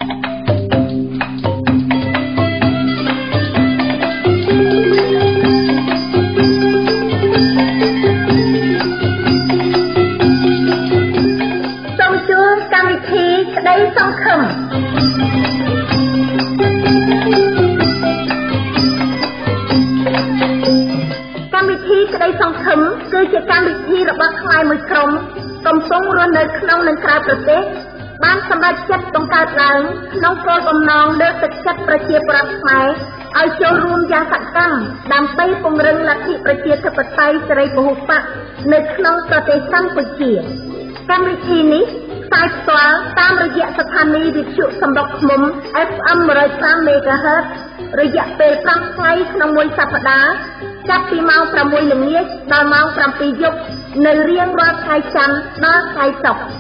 គឺជាកម្មវិធីរបស់ខ្មែរមួយក្រុមកំពុងរស់នៅក្នុងនិងក្រៅប្រទេសបានសម្រេចចិត្តបង្កើតឡើងក្នុងគោលបំណងលើកទឹកចិត្តប្រជាពលរដ្ឋខ្មែរឲ្យចូលរួមយ៉ាងសកម្មដើម្បីពង្រឹងលទ្ធិប្រជាធិបតេយ្យសេរីពហុបកនៅក្នុងប្រទេសកម្ពុជាកម្មវិធីនេះផ្សាយផ្ទាល់តាមរយៈស្ថានីយ៍វិទ្យុសម្រុកឃ្មុំ FM 105 MHz រយៈពេល5ថ្ងៃក្នុងមួយសប្តាហ៍ចាប់ពីម៉ោង 6 ល្ងាចដល់ម៉ោង 7 យប់នៅរៀងរាល់ថ្ងៃច័ន្ទដល់ថ្ងៃសុក្រ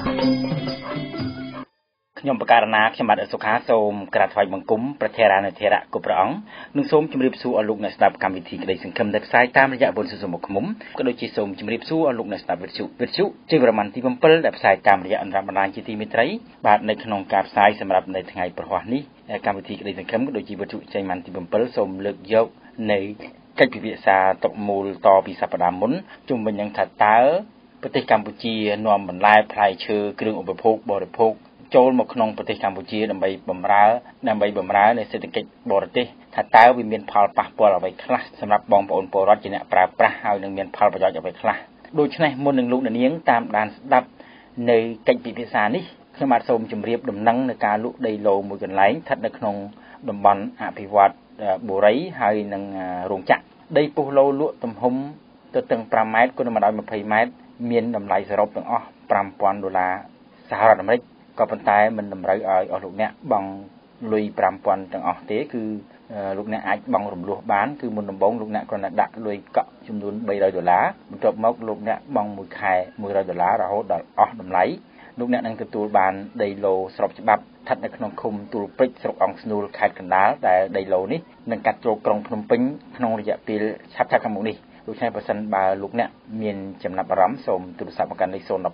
ខ្ញុំបករណាខ្ញុំបាទសុខាសូមក្រាបថ្វាយបង្គំព្រះថេរានុថេរៈគ្រប់ព្រះអង្គនិងសូមជម្រាបសួរអស់លោកអ្នកស្ដាប់កម្មវិធីក្តីសង្ឃឹមដែលផ្សាយតាមរយៈវិទ្យុសម្រុកឃ្មុំក៏ដូចជាសូមជម្រាបសួរអស់លោកអ្នកស្ដាប់វិទ្យុជ័យវរ្ម័នទី7ដែលផ្សាយតាមរយៈអន្តរបណ្ដាញជាទីមេត្រីបាទនៅក្នុងការផ្សាយសម្រាប់នៅថ្ងៃព្រហស្បតិ៍នេះកម្មវិធីក្តីសង្ឃឹមក៏ដូចជាវិទ្យុជ័យវរ្ម័នទី7សូមលើកយកនៅកិច្ចពិភាក្សាតកមូលតពីសប្តាហ៍មុនជុំវិញនឹងថាតើប្រទេសកម្ពុជានាំបន្លែផ្លែឈើគ្រឿងឧបភោគបរិភោគចូលមកក្នុងប្រទេសកម្ពុជាដើម្បីបម្រើនៃសេដ្ឋកិច្ចបរទេសថាតើវាមានផលប៉ះពាល់អ្វីខ្លះសម្រាប់បងប្អូនពលរដ្ឋជាអ្នកប្រើប្រាស់ហើយនឹងមានផលប្រយោជន៍អ្វីខ្លះដូច្នេះមុននឹងលោកនាងតាមដានស្ដាប់នៅកិច្ចពិភាក្សានេះខ្ញុំបាទសូមជម្រាបដំណឹងនៃការលក់ដីឡូមួយកន្លែងស្ថិតនៅក្នុងតំបន់អភិវឌ្ឍបុរីហើយនឹងរោងចក្រដីពុះឡូលក់ទំហំទៅទាំង5ម៉ែត្រគុណម្ដង20ម៉ែត្រមានតម្លៃសរុបទាំងអស់$5,000សហរដ្ឋអាមេរិកក៏ប៉ុន្តែមិនតម្រូវឲ្យអស់លោកអ្នកបង់លុយ$5,000ទាំងអស់ទេគឺលោកអ្នកអាចបង់រំលោះបានគឺមុនដំបូងលោកអ្នកគ្រាន់តែដាក់លុយកក់ចំនួន$300បន្ទាប់មកលោកអ្នកបង់មួយខែ$100រហូតដល់អស់តម្លៃលោកអ្នកនឹងទទួលបានដីឡូស្របច្បាប់ស្ថិតនៅក្នុងឃុំទូលព្រិចស្រុកអង្គស្នូលខេត្តកណ្ដាលដែលដីឡូនេះនឹងកាត់ចូលក្រុងភ្នំពេញក្នុងរយៈពេលឆាប់ៗខាងមុខនេះដូច្នេះបើសិនបើលោកអ្នកមានចំណាប់អារម្មណ៍សូមទូរស័ព្ទមកកាន់លេខ012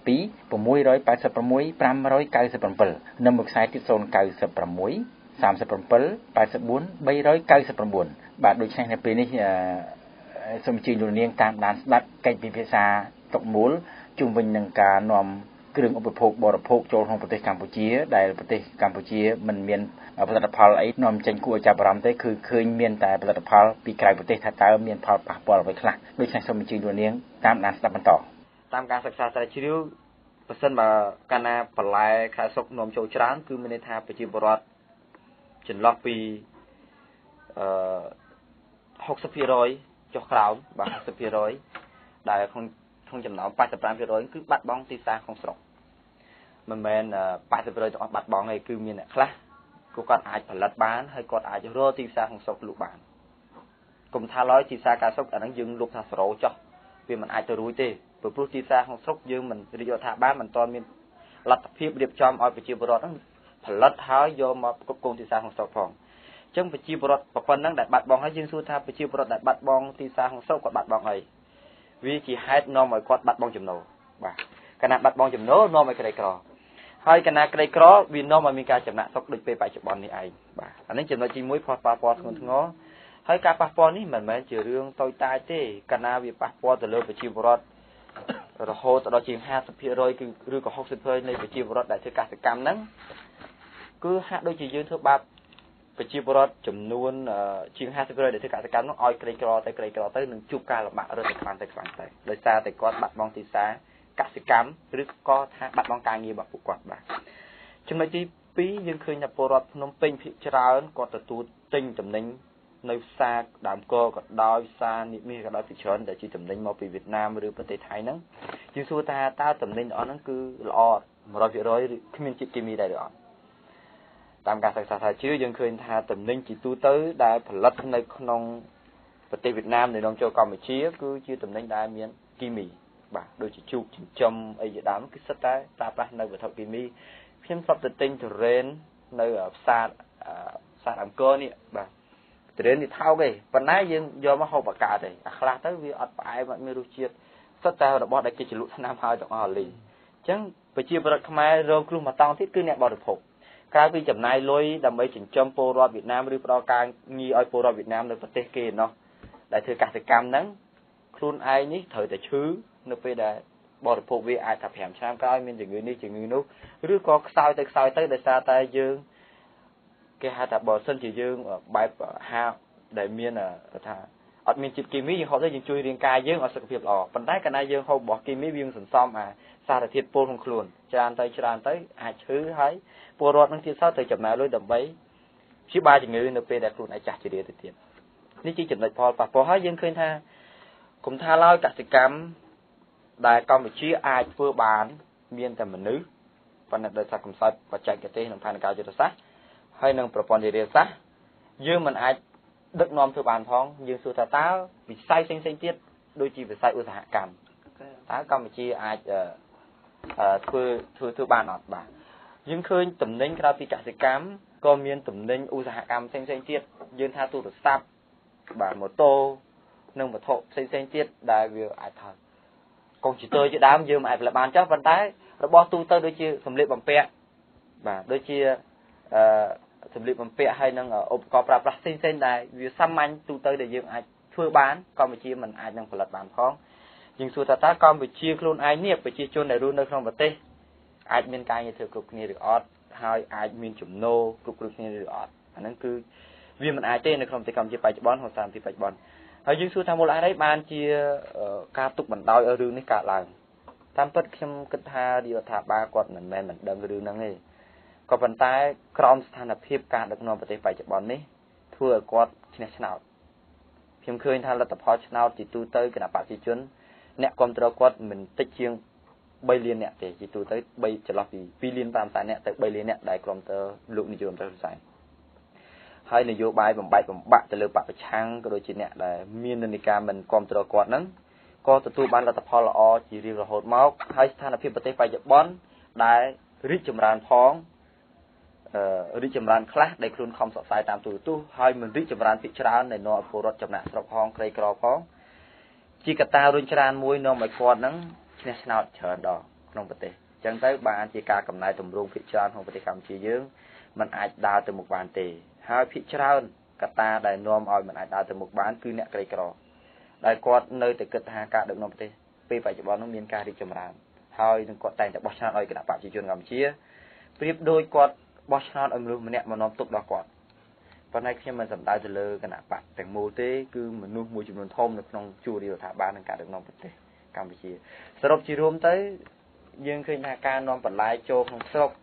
686 597និងមួយខ្សែទៀត096 37 84 399បាទដូច្នេះនៅពេលនេះសូមអញ្ជើញលោកនាងតាមដានស្ដាប់កិច្ចពិភាក្សាតុកមូលជុំវិញនឹងការនាំគ្រឿងឧបភោគបរិភោគចូលក្នុងប្រទេសកម្ពុជាដែលប្រទេសកម្ពុជាមិនមានផលិតផលអីនាំចេញគួរឲ្យចាប់អារម្មណ៍ទេគឺឃើញមានតែផលិតផលពីក្រៅប្រទេសថាតើមានផលប៉ះពាល់អ្វីខ្លះដូច្នេះសូមអញ្ជើញលោកនាងតាមដានស្ដាប់បន្តតាមការសិក្សាស្រាវជ្រាវប្រសិនបើកាលណាបន្លែខែសុកនាំចូលច្រើនគឺមានន័យថាប្រជាពលរដ្ឋចន្លោះពី60% ចុះក្រោមបាទ 60% ដែលក្នុងចំណោម 85% គឺបាត់បង់ទីផ្សារក្នុងស្រុកមិនមែន 80% ទាំងអស់បាត់បង់ទេគឺមានអ្នកខ្លះគាត់អាចផលិតបានហើយគាត់អាចរកទីផ្សារក្នុងស្រុកលក់បានកុំថាឡើយទីផ្សារការស្រុកអាហ្នឹងយើងលក់ថា0ចុះវាមិនអាចទៅរួចទេព្រោះទីផ្សារក្នុងស្រុកយើងមិនរាជរដ្ឋាភិបាលមិនទាន់មានលទ្ធភាពរៀបចំឲ្យប្រជាពលរដ្ឋហ្នឹងផលិតហើយយកមកគ្រប់គ្រងទីផ្សារក្នុងស្រុកផងអញ្ចឹងប្រជាពលរដ្ឋប៉ុណ្ណឹងដែលបាត់បង់ហើយយើងសួរថាប្រជាពលរដ្ឋដែលបាត់បង់ទីផ្សារក្នុងស្រុកគាត់បាត់បង់អីវាជាហេតុនាំឲ្យគាត់បាត់បង់ចំណូលបាទកាលណាបាត់បង់ចំណូលនាំឲ្យក្រីក្រហើយកាលណាក្រីក្រវានាំឲ្យមានការចំណាក់ស្រុកដូចពេលបច្ចុប្បន្ននេះឯងបាទអានេះចំណុចទី1ផលប៉ះពាល់ធ្ងន់ធ្ងរហើយការប៉ះពាល់នេះមិនមែនជារឿងតូចតាចទេកាលណាវាប៉ះពាល់ទៅលើប្រជាពលរដ្ឋរហូតដល់ជាង 50% គឺឬក៏ 60% នៃប្រជាពលរដ្ឋដែលធ្វើកសិកម្មហ្នឹងគឺហាក់ដូចជាយើងធ្វើបាបប្រជាពលរដ្ឋចំនួនជាង 50% ដែលធ្វើកសិកម្មនោះឲ្យក្រីក្រទៅនឹងជួបការលំបាករត់ទៅខ្លាំងទៅដោយសារតែគាត់បាត់បង់ទីផ្សារកសិកម្មឬក៏ថាបាត់បង់ការងាររបស់ពួកគាត់បាទចំណុចទី2យើងឃើញថាពលរដ្ឋភ្នំពេញភាគច្រើនគាត់ទទួលទិញតំណែងនៅផ្សារដើមកក៏ដោយផ្សារនិមិត្តក៏ដោយពីច្រើនដែលជាតំណែងមកពីវៀតណាមឬប្រទេសថៃហ្នឹងយើងសួរថាតើតំណែងអស់ហ្នឹងគឺល្អ 100% ឬគ្មានជាតិគីមីដែរឬអត់តាមការសិក្សាស្រាវជ្រាវយើងឃើញថាតំណែងជាទូទៅដែលផលិតនៅក្នុងប្រទេសវៀតណាមនៅក្នុងចូលកម្ពុជាគឺជាតំណែងដែលមានគីមីបាទដូចជាជូកចិញ្ចឹមអីជាដើមគឺសិតតែប្រើប្រាស់នៅវត្ថុគីមីខ្ញុំស្បទៅទិញទុរេននៅផ្សារអង្គរនេះបាទទុរេននេះថោកទេប៉ុន្តែយើងយកមកហូបអាកើតទេអាខ្លះទៅវាអត់ផ្អែមអត់មានរសជាតិសិតតែរបស់ដែលគេចលក់ឆ្នាំហើយទាំងអស់លីអញ្ចឹងប្រជាពលរដ្ឋខ្មែររងគ្រោះមកតង់ទៀតគឺអ្នកបរិភោគក្រៅពីចំណាយលុយដើម្បីចិញ្ចឹមពលរដ្ឋវៀតណាមឬផ្ដល់ការងារឲ្យពលរដ្ឋវៀតណាមនៅប្រទេសគេណោះដែលធ្វើកសិកម្មហ្នឹងខ្លួនឯងនេះត្រូវតែឈឺនៅពេលដែលបរិភោគវាអាចថា5ឆ្នាំក្រោយមានជំងឺនេះជំងឺនោះឬក៏ខ្សោយទៅដោយសារតែយើងគេហៅថាបើសិនជាយើងបែបហាដែលមានថាអត់មានជាតិគីមីយើងហូបទៅយើងជួយរាងកាយយើងឲ្យសុខភាពល្អប៉ុន្តែកាលណាយើងហូបរបស់គីមីវាសន្សំសារធាតុពុលក្នុងខ្លួនច្រើនទៅអាចឈឺហើយពលរដ្ឋនឹងទៀតសោតទៅចំណាយលុយដើម្បីព្យាបាលជំងឺនៅពេលដែលខ្លួនឯងចាស់ជរាទៅទៀតនេះជាចំណុចផលប៉ះពាល់ហើយយើងឃើញថាគុំថាឡើយកសិកម្មដែលកម្ពុជាអាចធ្វើបានមានតែមនុស្សប៉ុន្តែដោយសារកំសត់បច្ចេកទេសនិងផែនការយុទ្ធសាស្ត្រហើយនិងប្រព័ន្ធវិទ្យាសាស្ត្រយើងមិនអាចដឹកនាំធ្វើបានផងយើងសួរថាតើវិស័យផ្សេងទៀតដូចជាវិស័យឧស្សាហកម្មតើកម្ពុជាអាចធ្វើបានអត់បាទយើងឃើញតំណែងក្រៅពីកសិកម្មក៏មានតំណែងឧស្សាហកម្មផ្សេងទៀតយើងថាទូរស័ព្ទបាទម៉ូតូនិងវត្ថុផ្សេងទៀតដែលវាអាចថាកុំព្យូទ័រជាដើមយើងមិនអាចផលិតបានចុះប៉ុន្តែរបស់ទូទៅដូចជាសម្លៀកបំពាក់បាទដូចជាសម្លៀកបំពាក់ហើយនឹងឧបករណ៍ប្រើប្រាស់ផ្សេងដែលវាសាមញ្ញទូទៅដែលយើងអាចធ្វើបានកម្ពុជាមិនអាចនឹងផលិតបានផងយើងសួរថាតើកម្ពុជាខ្លួនឯងនេះប្រជាជនដែលរស់នៅក្នុងប្រទេសអាចមានការងារធ្វើគ្រប់គ្នាឬអត់ហើយអាចមានចំណូលគ្រប់គ្នាឬអត់អាហ្នឹងគឺវាមិនអាចទេនៅក្នុងប្រទេសកម្ពុជាបច្ចុប្បន្នក្នុងស្ថានភាពបច្ចុប្បន្នហើយយើងសួរថាមូលហេតុអីបានជាការទុកបណ្ដោយឲ្យរឿងនេះកើតឡើងតាមពិតខ្ញុំគិតថារដ្ឋាភិបាលគាត់មិនមែនមិនដឹងរឿងហ្នឹងទេក៏ប៉ុន្តែក្រោមស្ថានភាពការដឹកនាំប្រទេសបច្ចុប្បន្ននេះធ្វើឲ្យគាត់ឈ្នះឆ្នោតខ្ញុំឃើញថាលទ្ធផលឆ្នោតជាទូទៅគណៈបព្វជិជនអ្នកគ្រប់គ្រងគាត់មិនតិចជាង3លានអ្នកទេជាទូទៅ3ចន្លោះពី2លាន5សែនអ្នកទៅ3លានអ្នកដែលគ្រប់គ្រងលោកនាយករដ្ឋមន្ត្រីហ៊ុនសែនហើយនយោបាយបំបាក់ទៅលើបពប្រឆាំងក៏ដូចជាអ្នកដែលមាននិន្នាការមិនគ្រប់គ្រងគាត់ហ្នឹងក៏ទទួលបានលទ្ធផលល្អជារៀងរហូតមកហើយស្ថានភាពប្រទេសបច្ចុប្បន្នដែលរីកចម្រើនផងរីកចម្រើនខ្លះដែលខ្លួនខំសរសើរតាមទូរទស្សន៍ហើយមិនរីកចម្រើនពីច្រើនដែលនាំឲ្យពលរដ្ឋចំណាក់ស្រុកផងក្រីក្រផងជាកត្តារុញច្រានមួយនាំឲ្យគាត់ហ្នឹងឈ្នះឆ្នោតច្រើនដងក្នុងប្រទេសអញ្ចឹងទៅបានជាការកំណែតម្រង់ភាគច្រើនក្នុងប្រទេសកម្ពុជាយើងมันអាចដើរទៅមុខបានទេហើយភាគច្រើនកត្តាដែលនាំឲ្យมันអាចដើរទៅមុខបានគឺអ្នកក្រីក្រដែលគាត់នៅតែគិតថាការដឹកនាំប្រទេសពេលបច្ចុប្បន្ននោះមានការរីកចម្រើនហើយនឹងគាត់តែងតែបោះឆ្នោតឲ្យគណៈបព្វជិជនកម្ពុជាប្រៀបដូចគាត់បោះឆ្នោតឲ្យមនុស្សម្នាក់មកនាំទុកដល់គាត់ប៉ុន្តែខ្ញុំមិនសំដៅទៅលើគណៈបកទាំងមូលទេគឺមនុស្សមួយចំនួនធំនៅក្នុងជួររដ្ឋាភិបាលនិងការដឹកនាំប្រទេសកម្ពុជាសរុបជារួមទៅយើងឃើញថាការនាំបន្លែចូលក្នុងស្រុក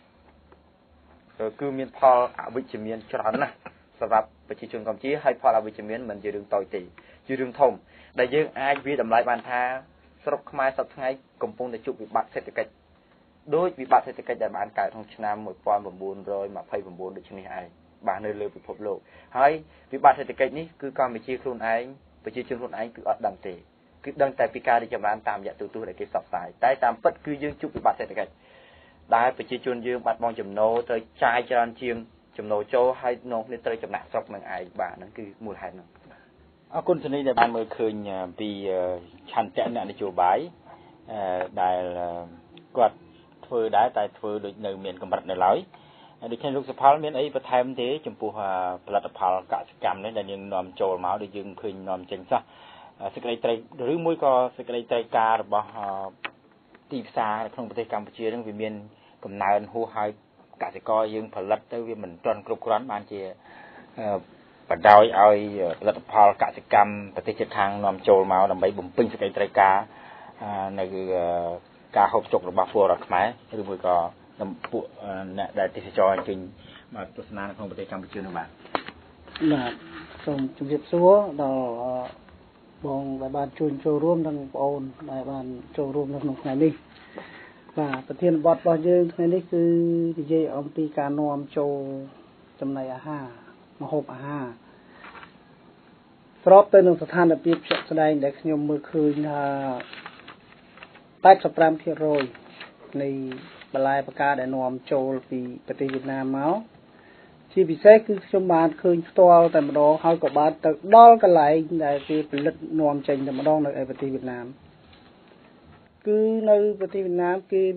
គឺមានផលអវិជ្ជមានច្រើនណាស់សម្រាប់ប្រជាជនកម្ពុជាហើយផលអវិជ្ជមានមិនជារឿងតូចទេជារឿងធំដែលយើងអាចវាតម្លៃបានថាស្រុកខ្មែរសប្តាហ៍ថ្ងៃកំពុងតែជួបវិបត្តិសេដ្ឋកិច្ចដោយវិបត្តិសេដ្ឋកិច្ចដែលបានកើតក្នុងឆ្នាំ1929ដូចនេះឯងបាទនៅលើពិភពលោកហើយវិបត្តិសេដ្ឋកិច្ចនេះគឺកម្ពុជាខ្លួនឯងប្រជាជនខ្លួនឯងគឺអត់ដឹងទេគឺដឹងតែពីការរីកចម្រើនតាមរយៈទូរទស្សន៍ដែលគេផ្សព្វផ្សាយតែតាមពិតគឺយើងជួបវិបត្តិសេដ្ឋកិច្ចដែលប្រជាជនយើងបាត់បង់ចំណូលត្រូវចាយច្រើនជាងចំណូលចូលហើយនាំគ្នាត្រូវចំណាក់ស្រុកនឹងឯងបាទហ្នឹងគឺមូលហេតុហ្នឹងអរគុណសនីដែលបានមើលឃើញពីឆន្ទៈអ្នកនយោបាយដែលគាត់ធ្វើដែរតែធ្វើដូចនៅមានកម្រិតនៅឡើយដូច្នេះលោកសុផលមានអីបន្ថែមទេចំពោះផលិតផលកសិកម្មនេះដែលយើងនាំចូលមកដូចយើងឃើញនាំចេញសោះសេចក្តីត្រីឬមួយក៏សេចក្តីត្រីការរបស់ទីផ្សារក្នុងប្រទេសកម្ពុជានឹងវាមានកំណើនហួសហើយកសិករយើងផលិតទៅវាមិនទាន់គ្រប់គ្រាន់បានជាបណ្ដោយឲ្យផលិតផលកសិកម្មប្រទេសជិតខាងនាំចូលមកដើម្បីបំពេញសេចក្តីត្រីការនៅការហូបចុករបស់ពលរដ្ឋខ្មែរឬមួយក៏ពួកអ្នកដែលទេសចរអញ្ជើញមកទស្សនានៅក្នុងប្រទេសកម្ពុជានោះបាទសូមជម្រាបសួរដល់បងដែលបានចូលរួមនិងបងប្អូនដែលបានចូលរួមនៅក្នុងថ្ងៃនេះបាទប្រធានបទរបស់យើងថ្ងៃនេះគឺនិយាយអំពីការនាំចូលចំណីអាហារម្ហូបអាហារស្របទៅនឹងស្ថានភាពជាក់ស្ដែងដែលខ្ញុំមើលឃើញថា85% នៃបន្លែផ្កាដែលនាំចូលពីប្រទេសវៀតណាមមកជាពិសេសគឺខ្ញុំបានឃើញផ្ទាល់តែម្ដងហើយក៏បានទៅដល់កន្លែងដែលគេផលិតនាំចេញតែម្ដងនៅឯប្រទេសវៀតណាមគឺនៅប្រទេសវៀតណាមគេ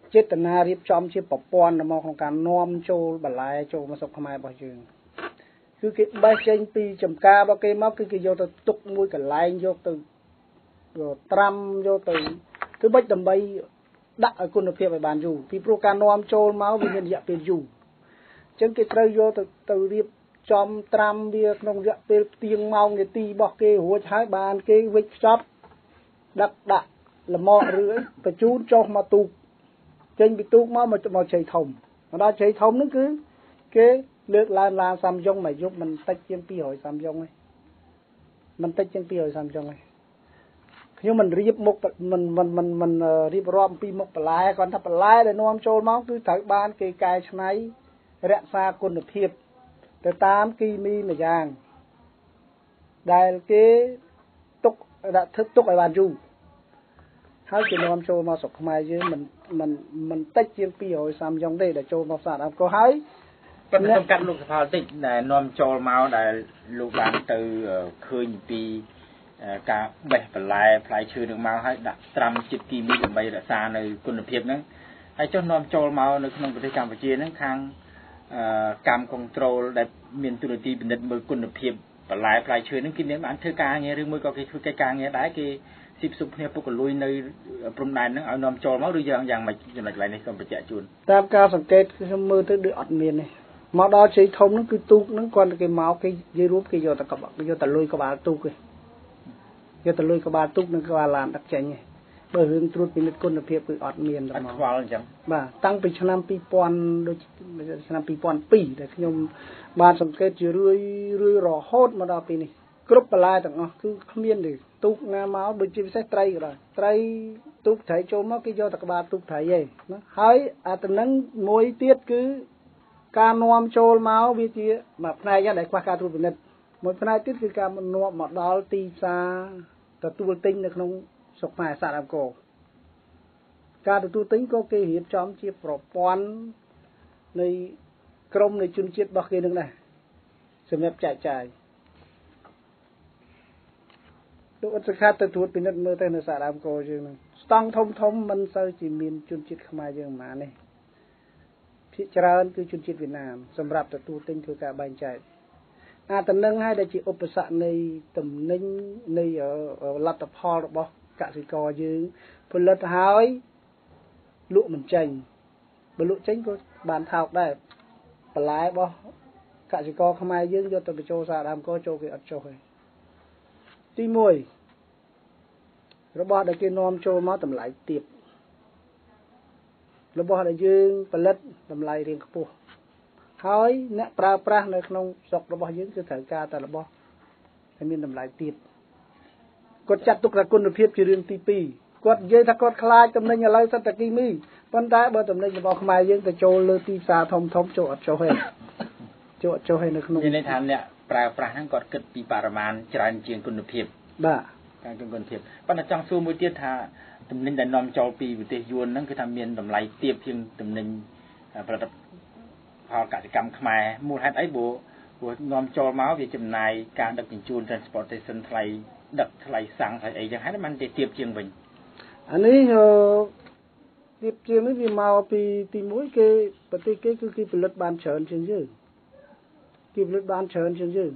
ចេតនារៀបចំជាប្រព័ន្ធមកក្នុងការនាំចូលបន្លែចូលមកស្រុកខ្មែររបស់យើងគឺគេបេះចេញពីចំការរបស់គេមកគឺគេយកទៅទុកមួយកន្លែងយកទៅត្រាំយកទៅគឺបិចដើម្បីដាក់ឲ្យគុណភាពឲ្យបានយូរពីព្រោះការនាំចូលមកវាមានរយៈពេលយូរអញ្ចឹងគេត្រូវយកទៅរៀបចំត្រាំវាក្នុងរយៈពេលផ្ទៀងម៉ោងនាទីរបស់គេរួចហើយបានគេវិចខ្ចប់ដាក់លម្អឬបញ្ជូនចុះមកទូកចេញពីទូកមកជ័យធំមកដល់ជ័យធំហ្នឹងគឺគេលើកឡើងឡានសាំយ៉ុងមួយយប់មិនតិចជាង200សាំយ៉ុងទេមិនតិចជាង200សាំយ៉ុងទេខ្ញុំមិនរៀបមុខមិនរៀបរាប់ពីមុខបន្លែគាត់ថាបន្លែដែលនាំចូលមកគឺត្រូវបានគេកែច្នៃរក្សាគុណភាពទៅតាមគីមីមួយយ៉ាងដែលគេទុកឲ្យបានយូរហើយគេនាំចូលមកស្រុកខ្មែរយើងមិនតិចជាង200សាំយ៉ុងទេដែលចូលមកផ្សារអង្គរហើយប៉ុន្តែខ្ញុំកាត់លោកសផលតិចដែលនាំចូលមកដែលលោកបានទៅឃើញពីការបេះបន្លែផ្លែឈើនឹងមកហើយដាក់ត្រាំជាតិគីមីដើម្បីរក្សានៅគុណភាពហ្នឹងហើយចុះនាំចូលមកនៅក្នុងប្រទេសកម្ពុជាហ្នឹងខាងកម្មគនត្រូលដែលមានទូរនីតិពិនិត្យមើលគុណភាពបន្លែផ្លែឈើហ្នឹងគេមានបានធ្វើការងារឬមួយក៏គេធ្វើកិច្ចការងារដែរគេស៊ីផ្សុកគ្នាពុករលួយនៅព្រំដែនហ្នឹងឲ្យនាំចូលមកឬយ៉ាងម៉េចចំណុចកន្លែងនេះសូមបញ្ជាក់ជូនតាមការសង្កេតខ្ញុំមើលទៅដូចអត់មានទេមកដល់ជ័យធំហ្នឹងគឺទូកហ្នឹងគាត់គេមកគេនិយាយរួមគេយកតែលុយក្បាលទូកទេយកទៅលុយក្បាលទូកនឹងក្បាលឡានដឹកចេញទេបើរឿងត្រួតពិនិត្យគុណភាពគឺអត់មានទេមកខ្វល់អញ្ចឹងបាទតាំងពីឆ្នាំ2000ដូចឆ្នាំ2002ដែលខ្ញុំបានសង្កេតជារឿយរហូតមកដល់ពេលនេះគ្រប់បន្លែទាំងអស់គឺគ្មានទេទូកណាមកដូចជាពិសេសត្រីក៏ដោយត្រីទូកត្រីចូលមកគេយកតែក្បាលទូកត្រីឯងណាហើយអាតំណឹងមួយទៀតគឺការនាំចូលមកវាជាមួយផ្នែកដែលខ្វះការត្រួតពិនិត្យមួយផ្នែកទៀតគឺការនាំមកដល់ទីផ្សារទទួលទិញនៅក្នុងស្រុកខ្មែរសាអង្គរការទទួលទិញក៏គេរៀបចំជាប្រព័ន្ធនៃក្រមនៃជនជាតិរបស់គេនឹងដែរសម្រាប់ចែកចាយលោកអត់សង្ឃាទៅត្រួតពិនិត្យមើលទៅនៅសារអង្គរយើងនឹងស្តង់ធំមិនសូវជាមានជនជាតិខ្មែរយើងប៉ុន្មានទេភាគច្រើនគឺជនជាតិវៀតណាមសម្រាប់ទទួលទិញធ្វើការបែងចែកអាតំណឹងហើយដែលជាឧបសគ្គនៃតំណែងនៃលទ្ធផលរបស់កសិករយើងផលិតហើយលក់មិនចេញបើលក់ចេញក៏បានថោកដែរបន្លែរបស់កសិករខ្មែរយើងយកទៅបញ្ចូលសារដើមក៏ចូលគេអត់ចុះទេទី1របស់ដែលគេនាំចូលមកតម្លៃទាបរបស់ដែលយើងផលិតតម្លៃរៀងខ្ពស់ហើយអ្នកប្រើប្រាស់នៅក្នុងស្រុករបស់យើងគឺត្រូវការតែរបស់ដែលមានតម្លៃទាបគាត់ចាត់ទុកថាគុណភាពជារឿងទី2គាត់និយាយថាគាត់ខ្លាចតំណែងឥឡូវសិតតែគីមីប៉ុន្តែបើតំណែងរបស់ខ្មែរយើងទៅចូលលើទីផ្សារធំចូលអត់ចុះទេចូលអត់ចុះទេនៅក្នុងនិយាយថាអ្នកប្រើប្រាស់ហ្នឹងគាត់គិតពីបរិមាណច្រើនជាងគុណភាពបាទការគុណភាពប៉ុន្តែចង់សួរមួយទៀតថាតំណែងដែលនាំចូលពីប្រទេសយួនហ្នឹងគឺថាមានតម្លៃទាបជាងតំណែងផលិតផលកសិកម្មខ្មែរមូលហេតុអីព្រោះនាំចូលមកវាចំណាយការដឹកជញ្ជូន transportation ថ្លៃដឹកថ្លៃសាំងហើយអីចឹងហើយมันទាបជាងវិញអានេះទាបជាងនេះវាមកពីទី1គេប្រទេសគេគឺគេផលិតបានច្រើនជាងយើងគេផលិតបានច្រើនជាងយើង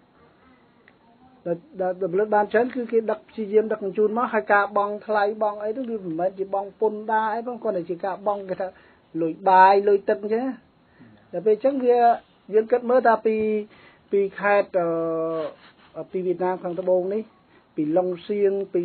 ដែលផលិតបានច្រើនគឺគេដឹកព្យាយាមដឹកជញ្ជូនមកហើយការបង់ថ្លៃបង់អីនោះវាមិនមែនជាបង់ពន្ធដារអីផងគាត់តែជាការបង់គេថាលុយបាយលុយទឹកអញ្ចឹងតែពេលអញ្ចឹងវាយើងគិតមើលថាពីខេត្តពីវៀតណាមខាងត្បូងនេះពីឡុងសៀងពី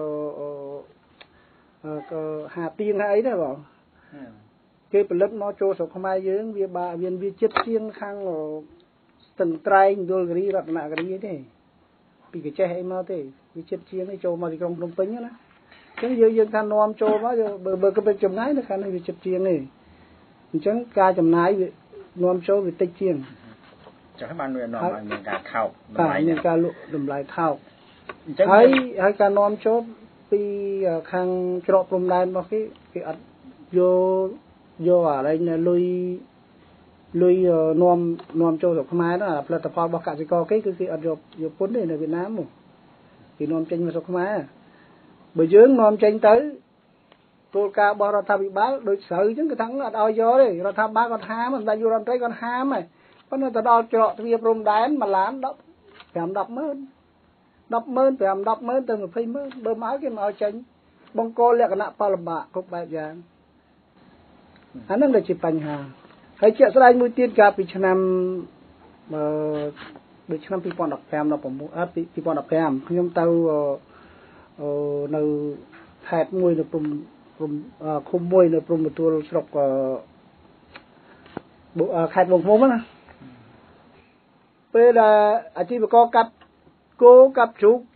ហាទៀងអីដែរបងគេផលិតមកចូលស្រុកខ្មែរយើងវាចិត្តជាងខាងស្ទឹងត្រែងមណ្ឌលគិរីរតនគិរីទេពីកចេះអីមកទេវាចិត្តជាងនេះចូលមកទីក្រុងភ្នំពេញណាអញ្ចឹងយើងថានាំចូលមកបើគេចំណាយនៅខាងនេះវាចិត្តជាងនេះអញ្ចឹងការចំណាយវានាំចូលវាតិចជាងចឹងហើយបាននាំឲ្យមានការថោកតម្លៃមានការលក់តម្លៃថោកអញ្ចឹងហើយការនាំចូលពីខាងច្រកព្រំដែនរបស់គេអត់យកอะไรណាលុយនាំចូលស្រុកខ្មែរđóផលិតផលរបស់កសិករគេគឺគេអត់យកពន្ធទេនៅវៀតណាមគេនាំចេញមកស្រុកខ្មែរបើយើងនាំចេញទៅគោលការណ៍របស់រដ្ឋាភិបាលដូចស្រូវអញ្ចឹងគឺថាអត់ឲ្យយកទេរដ្ឋាភិបាលគាត់ហាមមិនដែលយុរដ្ឋមន្ត្រីគាត់ហាមហើយប៉ុន្តែទៅដល់ច្រកទ្វារព្រំដែនមួយឡាន10,000 10,000 5 10,000 ទៅ 20,000 បើមកគេមកឲ្យចេញបង្កលក្ខណៈផលលំបាកគ្រប់បែបយ៉ាងអាហ្នឹងដែលជាបញ្ហាហើយជាក់ស្ដែងមួយទៀតកាលពីឆ្នាំដូចឆ្នាំ2015 ខ្ញុំទៅនៅខេត្តមួយនៅព្រំឃុំមួយនៅព្រំបន្ទាល់ស្រុកខេត្តបងភ្នំណាពេលដែលអាជីវករកាប់គោកាប់ជ្រូក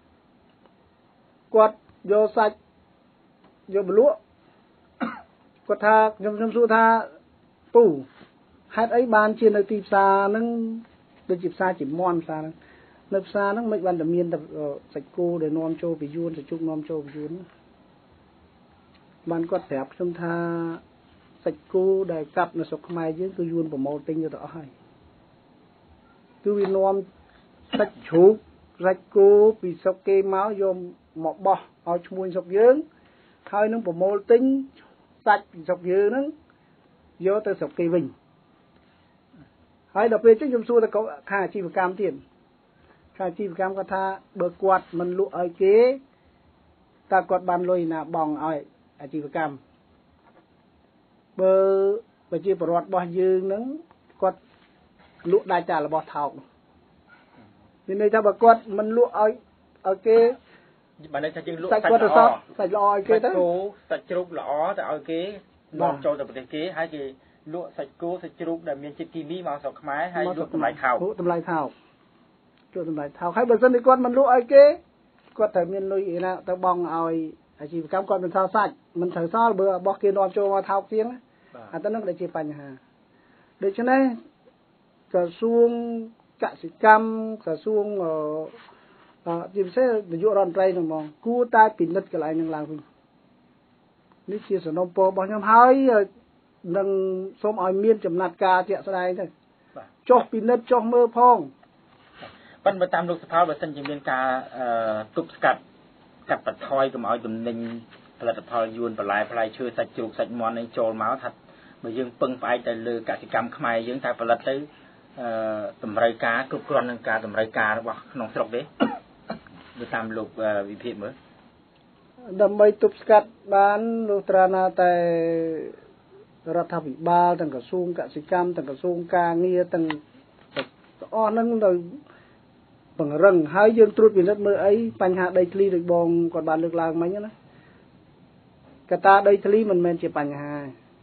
គាត់យកសាច់យកបលក់គាត់ថាខ្ញុំសួរថាពូហេតុអីបានជានៅទីផ្សារហ្នឹងដូចជាផ្សារជាមន់ផ្សារហ្នឹងនៅផ្សារហ្នឹងមិនបានតែមានតែសាច់គោដែលនាំចូលពីយួនសាច់ជ្រូកនាំចូលពីយួនបានគាត់ប្រាប់ខ្ញុំថាសាច់គោដែលកាប់នៅស្រុកខ្មែរយើងគឺយួនប្រមូលទិញទៅអស់ហើយគឺវានាំសាច់ជ្រូកសាច់គោពីស្រុកគេមកយកមកបោះឲ្យឈ្មួញស្រុកយើងហើយនឹងប្រមូលទិញសាច់ពីស្រុកយើងហ្នឹងយកទៅស្រុកគេវិញហើយដល់ពេលខ្ញុំសួរទៅខាងអាជីវកម្មទៀតខាងអាជីវកម្មគាត់ថាបើគាត់មិនលក់ឲ្យគេតើគាត់បានលុយណាបង់ឲ្យអាជីវកម្មបើប្រជាពលរដ្ឋរបស់យើងហ្នឹងគាត់លក់ដាច់តែរបស់ថោកមានន័យថាបើគាត់មិនលក់ឲ្យគេបានន័យថាយើងលក់សាច់គាត់ទៅសាច់ល្អឲ្យគេទៅសាច់ជ្រូកល្អទៅឲ្យគេនាំចូលទៅប្រទេសគេហើយគេលក់សាច់គោសាច់ជ្រូកដែលមានជាតិគីមីមកស្រុកខ្មែរហើយលក់តម្លៃថោកតម្លៃថោកហើយបើសិនជាគាត់មិនលក់ឲ្យគេគាត់ត្រូវមានលុយឯណាទៅបង់ឲ្យអាជីវកម្មគាត់មិនសល់សាច់មិនត្រូវសល់បើរបស់គេនាំចូលមកថោកជាងអាទៅនឹងដែលជាបញ្ហាដូច្នេះក្រសួងកសិកម្មក្រសួងជាពិសេសនាយករដ្ឋមន្ត្រីហ្នឹងហ្មងគួរតែពិនិត្យកន្លែងហ្នឹងឡើងវិញនេះជាសំណុំពររបស់ខ្ញុំហើយនឹងសូមឲ្យមានចំណាត់ការជាក់ស្ដែងទៅចុះពិនិត្យចុះមើលផងប៉ុន្តែតាមលោកសផលបើសិនជាមានការទប់ស្កាត់កាត់បន្ថយកុំឲ្យទំនិញផលិតផលយួនបន្លែផ្លែឈើសាច់ជ្រូកសាច់មាន់នេះចូលមកថាបើយើងពឹងផ្អែកទៅលើកសិកម្មខ្មែរយើងតែផលិតទៅតម្រូវការគ្រប់គ្រាន់នឹងការតម្រូវការរបស់ក្នុងស្រុកទេបើតាមលោកវិភាគមើលដើម្បីទប់ស្កាត់បានលុះត្រាណាតែរដ្ឋាភិបាលទាំងក្រសួងកសិកម្មទាំងក្រសួងការងារទាំងអស់ហ្នឹងទៅបង្រឹងហើយយើងត្រួតពិនិត្យមើលអីបញ្ហាដីធ្លីដូចបងគាត់បានលើកឡើងមិញណាកត្តាដីធ្លីមិនមែនជាបញ្ហា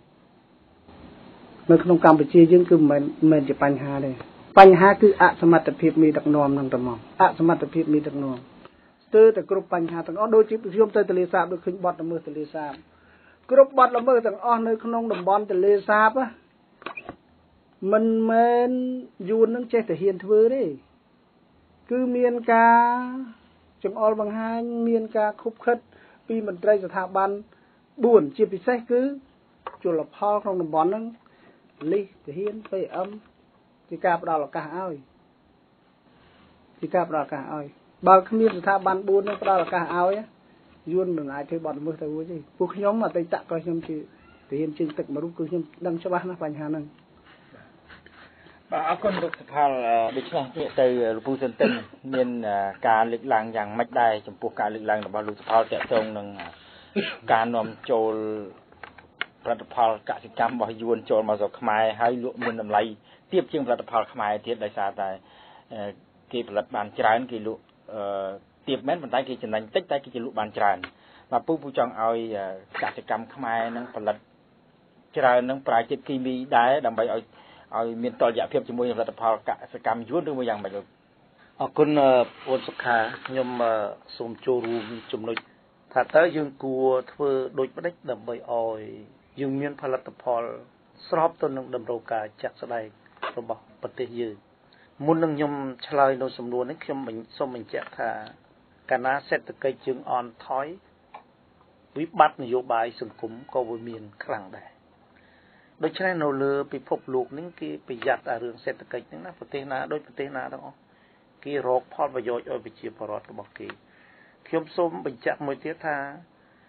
នៅក្នុងកម្ពុជាយើងគឺមិនមែនជាបញ្ហាទេបញ្ហាគឺអសមត្ថភាពមេដឹកនាំនឹងតែមកអសមត្ថភាពមេដឹកនាំស្ទើរតែគ្រប់បញ្ហាទាំងអស់ដូចជាខ្ញុំទៅទន្លេសាបដូចឃើញបទល្មើសទន្លេសាបគ្រប់បទល្មើសទាំងអស់នៅក្នុងតំបន់ទន្លេសាបមិនមែនយួននឹងចេះតែហ៊ានធ្វើទេគឺមានការចង្អុលបង្ហាញមានការខុបខិតពីមន្ត្រីស្ថាប័ន4ជាពិសេសគឺជលផលក្នុងតំបន់ហ្នឹងលិះទាហាន PM ជាការផ្ដល់ឱកាសឲ្យបើគ្មានស្ថាប័ន4នឹងផ្ដល់ឱកាសឲ្យយួនមិនអាចធ្វើបទល្មើសទៅរួចទេពួកខ្ញុំអតីតក៏ខ្ញុំជាទាហានជើងទឹកមួយរូបគឺខ្ញុំដឹងច្បាស់ណាស់បញ្ហាហ្នឹងបាទអរគុណលោកសុផលដូច្នេះងាកទៅលោកពូសិនទិនមានការលើកឡើងយ៉ាងម៉េចដែរចំពោះការលើកឡើងរបស់លោកសុផលទាក់ទងនឹងការនាំចូលផលិតផលកសិកម្មរបស់យួនចូលមកស្រុកខ្មែរហើយលក់មានតម្លៃទាបជាងផលិតផលខ្មែរទៀតដោយសារតែគេផលិតបានច្រើនគេលក់ទាបមែនប៉ុន្តែគេចំណេញតិចតែគេលក់បានច្រើនបាទពូចង់ឲ្យកសិកម្មខ្មែរនឹងផលិតច្រើននឹងប្រើជាតិគីមីដែរដើម្បីឲ្យមានតុល្យភាពជាមួយផលិតផលកសិកម្មយួនឬមួយយ៉ាងម៉េចលោកអរគុណអូនសុខាខ្ញុំសូមចូលរួមចំណុចថាតើយើងគួរធ្វើដូចម្ដេចដើម្បីឲ្យយើងមានផលិតផលស្របទៅនឹងតម្រូវការជាក់ស្ដែងរបស់ប្រទេសយើងមុននឹងខ្ញុំឆ្លើយនៅសំណួរនេះខ្ញុំសូមបញ្ជាក់ថាកាលណាសេដ្ឋកិច្ចយើងអន់ថយវិបត្តិនយោបាយសង្គមក៏វាមានខ្លាំងដែរដូច្នេះនៅលើពិភពលោកនេះគេប្រយ័ត្នរឿងសេដ្ឋកិច្ចហ្នឹងណាប្រទេសណាដូចប្រទេសណាទាំងអស់គេរកផលប្រយោជន៍ឲ្យប្រជាពលរដ្ឋរបស់គេខ្ញុំសូមបញ្ជាក់មួយទៀតថា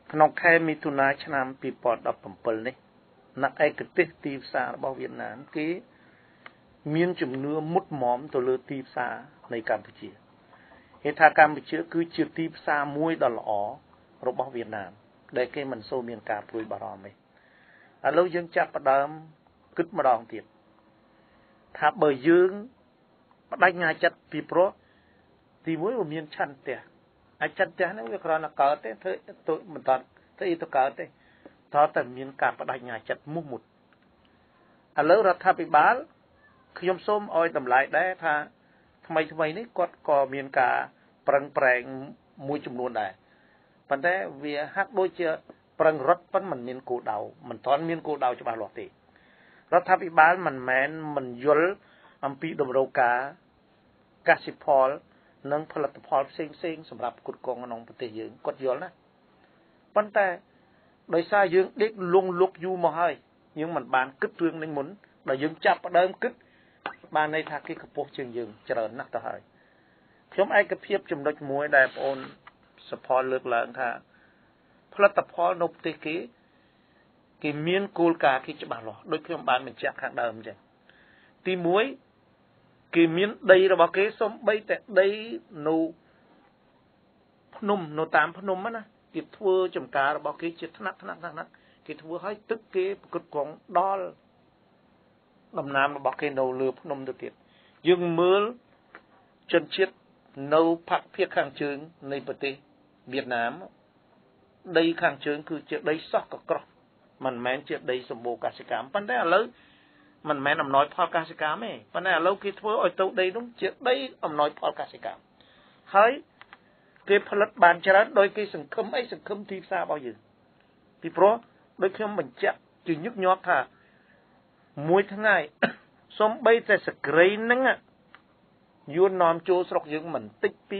ក្នុងខែមិថុនាឆ្នាំ2017នេះអ្នកឯកទេសទីផ្សាររបស់វៀតណាមគេមានជំនឿមុតមមទៅលើទីផ្សារនៃកម្ពុជាគេថាកម្ពុជាគឺជាទីផ្សារមួយដ៏ល្អរបស់វៀតណាមដែលគេមិនសូវមានការព្រួយបារម្ភទេឥឡូវយើងចាប់ផ្ដើមគិតម្ដងទៀតថាបើយើងបដិញ្ញាចិត្តពីព្រោះទីមួយវាមានឆន្ទៈអាចចិត្តផ្ទះហ្នឹងវាគ្រាន់តែកើតទេធ្វើទៅមិនតាន់ធ្វើទៅកើតទេតើតែមានការបដិញ្ញាចិត្តមុះមុតឥឡូវរដ្ឋាភិបាលខ្ញុំសូមឲ្យតម្លៃដែរថាថ្មីនេះគាត់ក៏មានការប្រឹងប្រែងមួយចំនួនដែរប៉ុន្តែវាហាក់ដូចជាប្រឹងរត់ប៉ុន្តែមិនមានគោលដៅមិនទាន់មានគោលដៅច្បាស់លាស់ទេរដ្ឋាភិបាលមិនមែនមិនយល់អំពីតម្រូវការកសិផលនិងផលិតផលផ្សេងសម្រាប់ផ្គត់ផ្គង់ក្នុងប្រទេសយើងគាត់យល់ណាប៉ុន្តែដោយសារយើងដេកលងលុកយូរមកហើយយើងមិនបានគិតរឿងនេះមុនដល់យើងចាប់ផ្ដើមគិតបានន័យថាគេកំពុះជាងយើងច្រើនណាស់ទៅហើយខ្ញុំឯកភាពចំណុចមួយដែលបងអូនសុផលលើកឡើងថាផលិតផលនៅប្រទេសគេមានគោលការណ៍គេច្បាស់លាស់ដូចខ្ញុំបានបញ្ជាក់ខាងដើមអញ្ចឹងទី1គេមានដីរបស់គេសំបីតែដីនៅភ្នំនៅតាមភ្នំណាគេធ្វើចំការរបស់គេជាថ្នាក់គេធ្វើឲ្យទឹកគេប្រកួតកងដល់ដំណាំរបស់គេនៅលើភ្នំទៅទៀតយើងមើលជនជាតិនៅភាគខាងជើងនៃប្រទេសវៀតណាមដីខាងជើងគឺជាដីសោះកក្រោះមិនមែនជាដីសម្បូរកសិកម្មប៉ុន្តែឥឡូវមិនមែនអំណោយផលកសិកម្មទេប៉ុន្តែឥឡូវគេធ្វើឲ្យទៅដីនោះជាដីអំណោយផលកសិកម្មហើយគេផលិតបានច្រើនដោយគេសង្ឃឹមទីផ្សាររបស់យើងពីព្រោះដូចខ្ញុំបញ្ជាក់ជាញឹកញាប់ថាមួយថ្ងៃសំបីតែសក្រីហ្នឹងយួននាំចូលស្រុកយើងមិនតិចពី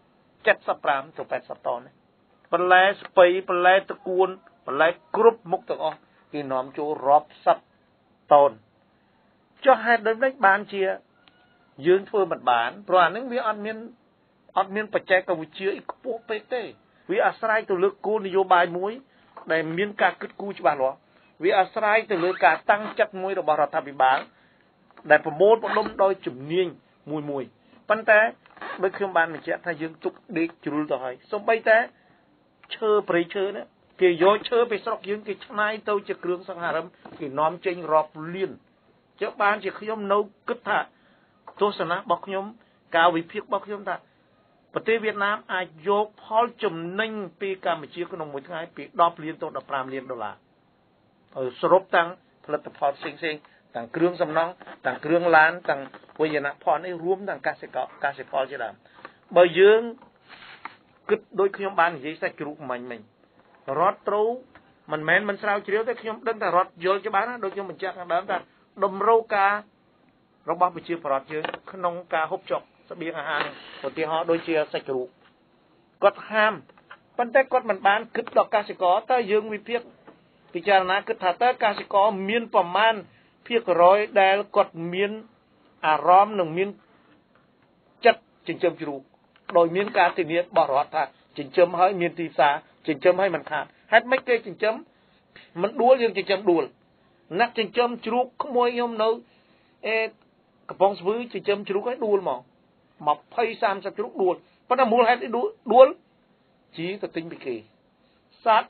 75ទៅ80តនបន្លែស្ពៃបន្លែតគួនបន្លែគ្រប់មុខទាំងអស់គេនាំចូលរាប់សិបតនចុះហេតុដូច្នេះបានជាយើងធ្វើមិនបានព្រោះអានឹងវាអត់មានបច្ចេកវិទ្យាខ្ពស់ពេកទេវាអាស្រ័យទៅលើគោលនយោបាយមួយដែលមានការគិតគូរច្បាស់លាស់វាអាស្រ័យទៅលើការតាំងចិត្តមួយរបស់រដ្ឋាភិបាលដែលប្រមូលផ្ដុំដោយជំនាញមួយប៉ុន្តែដូចខ្ញុំបានបញ្ជាក់ថាយើងទុកដេកជ្រុលទៅហើយសូម្បីតែឈើព្រៃឈើនេះគេយកឈើពីស្រុកយើងគេច្នៃទៅជាគ្រឿងសង្ហារិមគេនាំចេញរាប់លានចុះបានជាខ្ញុំនៅគិតថាទស្សនៈរបស់ខ្ញុំការវិភាគរបស់ខ្ញុំថាប្រទេសវៀតណាមអាចយកផលចំណេញពីកម្ពុជាក្នុងមួយថ្ងៃពី10លានទៅ15លានដុល្លារសរុបទាំងផលិតផលផ្សេងទាំងគ្រឿងសំណង់ទាំងគ្រឿងឡានទាំងវិញ្ញាណផលនេះរួមទាំងកសិផលជាដើមបើយើងគិតដូចខ្ញុំបាននិយាយសាច់ជ្រូកមិញរដ្ឋត្រូវមិនមែនមិនស្រាវជ្រាវទេខ្ញុំដឹងថារដ្ឋយល់ច្បាស់ណាដូចខ្ញុំបញ្ជាក់ខាងដើមថាតម្រូវការរបស់ប្រជាពលរដ្ឋយើងក្នុងការហូបចុកស្បៀងអាហារឧទាហរណ៍ដូចជាសាច់ជ្រូកគាត់ហាមប៉ុន្តែគាត់មិនបានគិតដល់កសិករតើយើងវិភាគពិចារណាគិតថាតើកសិករមានប្រមាណភាគរយដែលគាត់មានអារម្មណ៍និងមានចិត្តចិញ្ចឹមជ្រូកដោយមានការធានារបស់រដ្ឋថាចិញ្ចឹមហើយមានទីផ្សារចិញ្ចឹមហើយមិនខាតហេតុម៉េចគេចិញ្ចឹមមិនដួលយើងចិញ្ចឹមដួលអ្នកចិញ្ចឹមជ្រូកក្មួយខ្ញុំនៅកំពង់ស្ពឺចិញ្ចឹមជ្រូកឲ្យដួលមក20-30ជ្រូកដួលប៉ុន្តែមូលហេតុដួលជីទៅទិញពីគេសត្វ